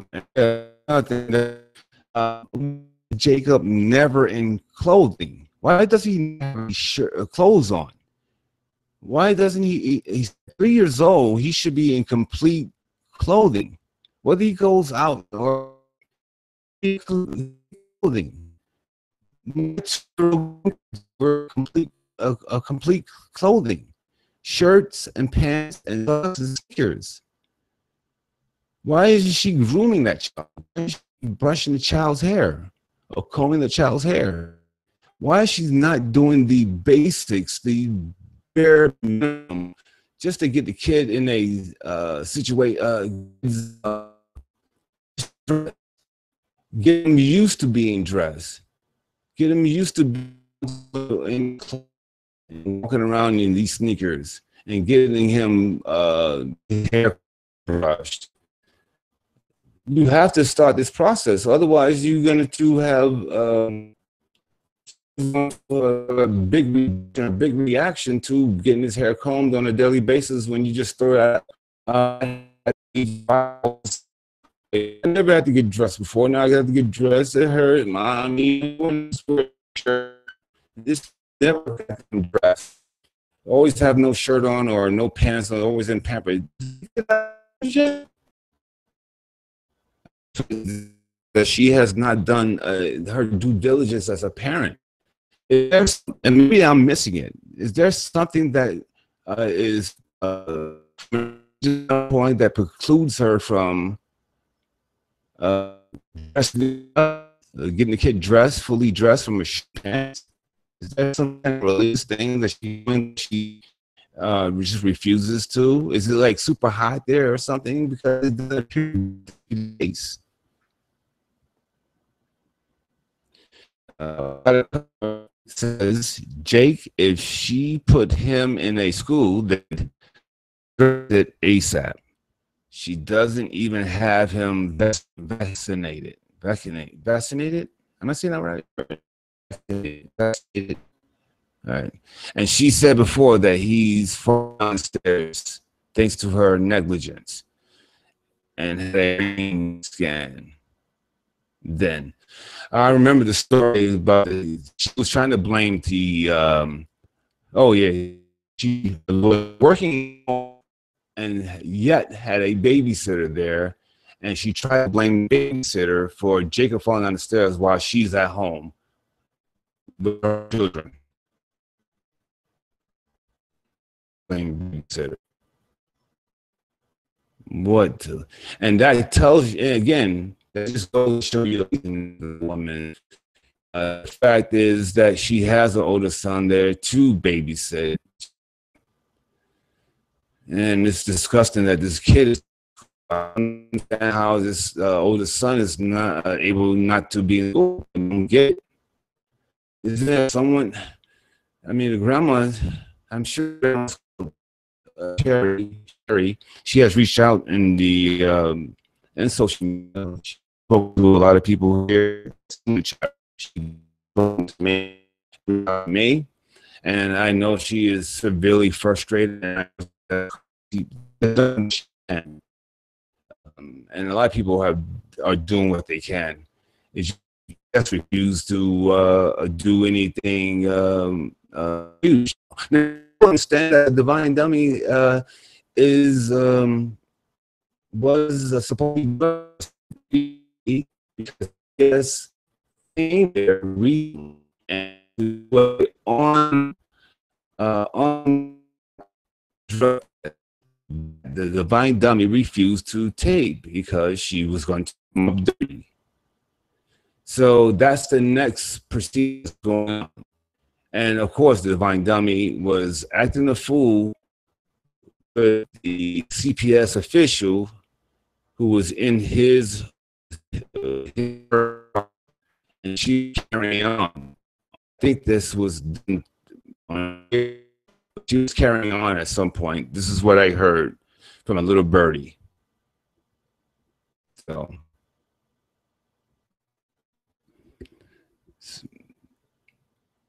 A: Uh, Jacob never in clothing. Why does he have shirt, clothes on? Why doesn't he? He's three years old. He should be in complete clothing. Whether he goes out or clothing, we're complete a, a complete clothing, shirts and pants and sneakers. Why is she grooming that child? Why is she brushing the child's hair or combing the child's hair? Why is she not doing the basics, the bare minimum, just to get the kid in a uh, situation, uh, get him used to being dressed, get him used to being walking around in these sneakers and getting him uh, hair brushed. You have to start this process, otherwise you're going to have um, a big, a big reaction to getting his hair combed on a daily basis when you just throw it out. Uh, I never had to get dressed before. Now I got to get dressed. It hurt, mommy. This never got to dress. Always have no shirt on or no pants on. Always in pampered. That she has not done uh, her due diligence as a parent. There's, and maybe I'm missing it. Is there something that uh, is uh, a point that precludes her from uh, getting the kid dressed, fully dressed from a pants? Is there some kind of religious thing that she she uh, just refuses to? Is it like super hot there or something? Because it doesn't appear to be. Uh, says Jake, if she put him in a school that it ASAP, she doesn't even have him vaccinated. Vaccinated. Vaccinated? Am I saying that right? Vaccinated. All right. And she said before that he's falling downstairs thanks to her negligence and had a scan. Then I remember the story about she was trying to blame the um oh yeah, she was working and yet had a babysitter there, and she tried to blame the babysitter for Jacob falling down the stairs while she's at home with her children. Blame babysitter. What? To, and that tells you again. That just goes to show you the woman. Uh, the fact is that she has an older son there to babysit. And it's disgusting that this kid is uh, how this uh, older son is not uh, able not to be in get. Is there someone? I mean, the grandma. I'm sure uh, Terry, Terry. She has reached out in the um, in social media. She spoke to a lot of people here in the chat. She spoke to me, me, and I know she is severely frustrated. And I, and, um, and a lot of people have are doing what they can. It's just refuse to uh, do anything um, uh, huge. Now, I understand that Divine Dummy uh, is um, was uh, supposed to be because yes, came there reading and on uh, on drug. The Divine Dummy refused to tape because she was going to come up dirty. So that's the next procedure going on. And of course, the Divine Dummy was acting a fool with the C P S official who was in his, uh, his and she carrying on. I think this was she was carrying on at some point. This is what I heard from a little birdie. So,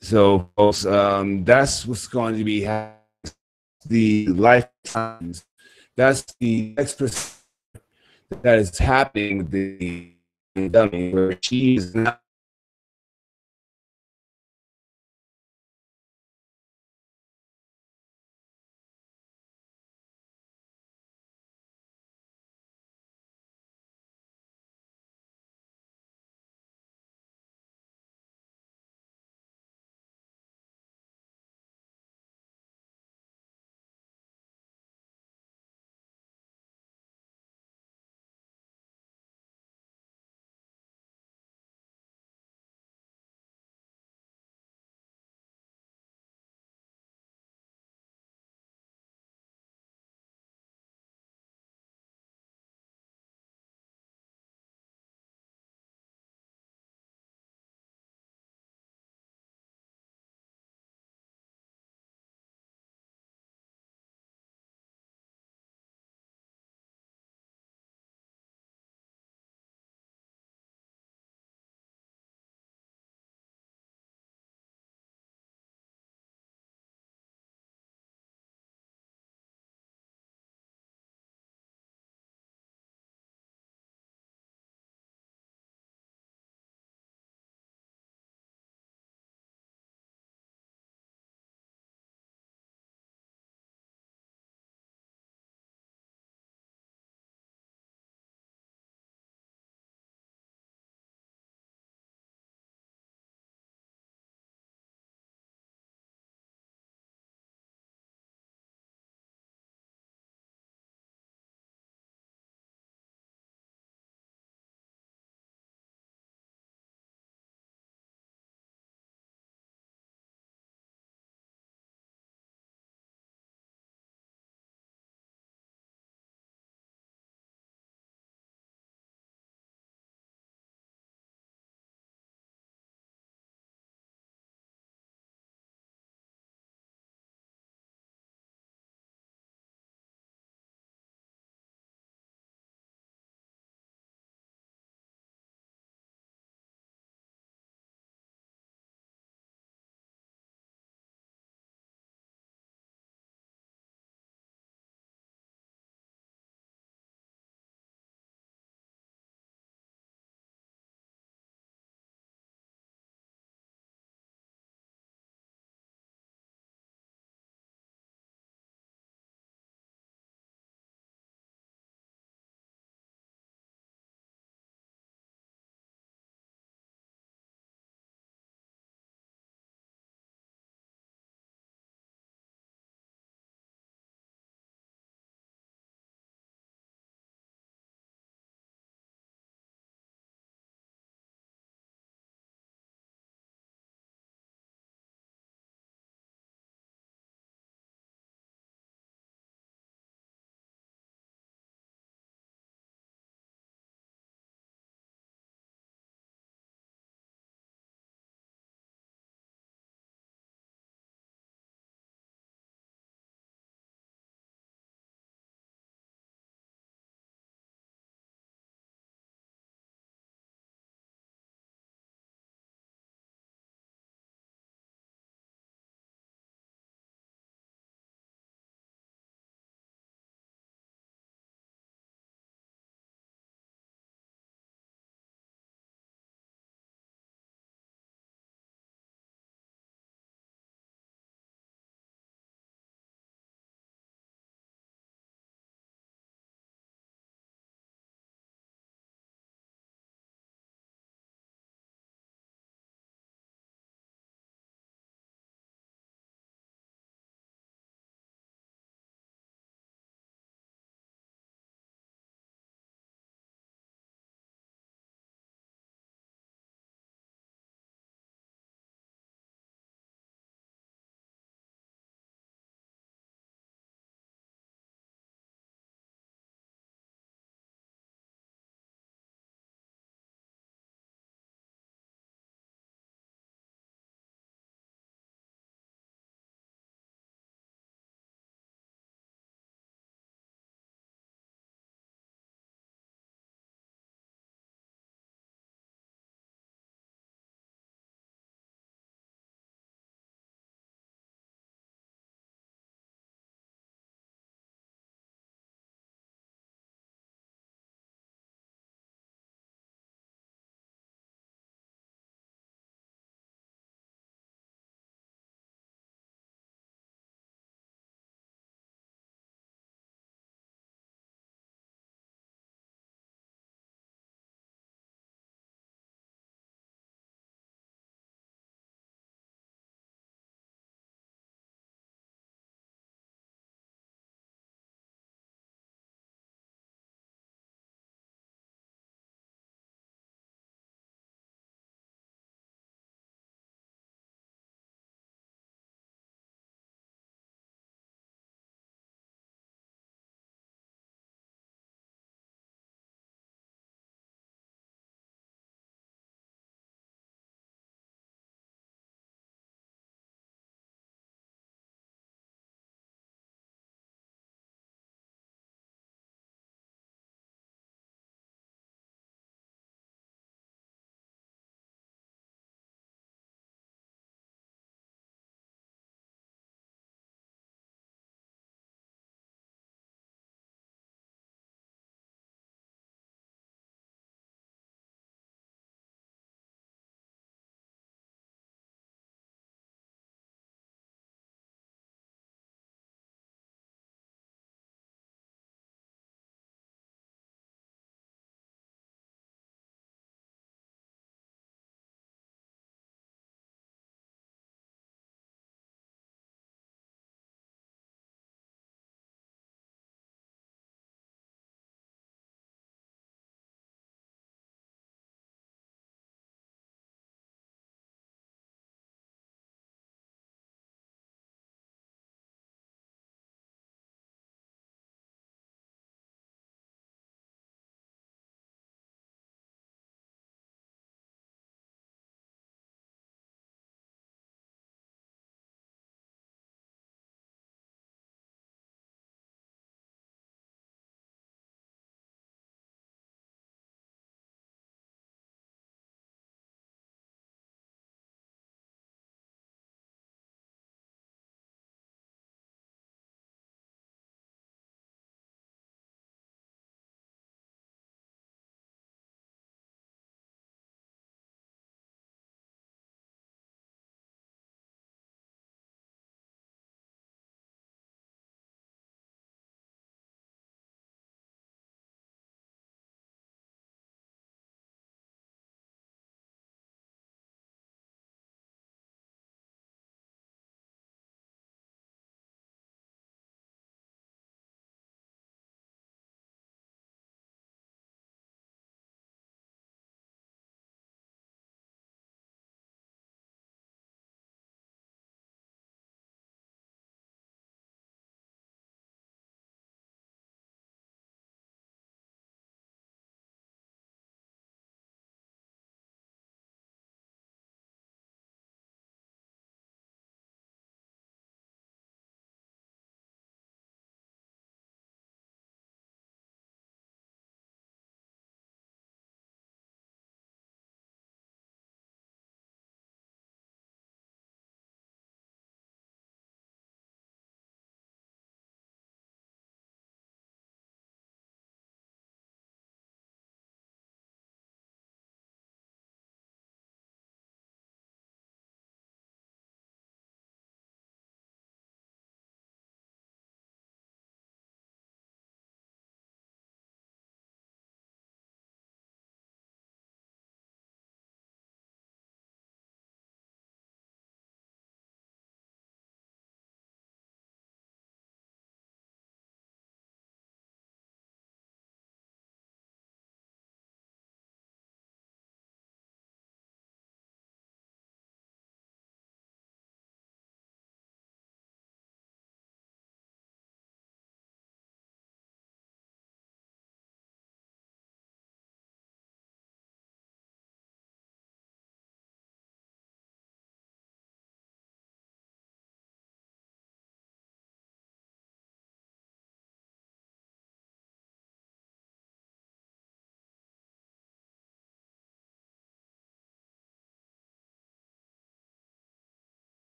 A: So, folks, um, that's what's going to be happening. The lifetimes. That's the next percent that is happening with the pandemic, where she is not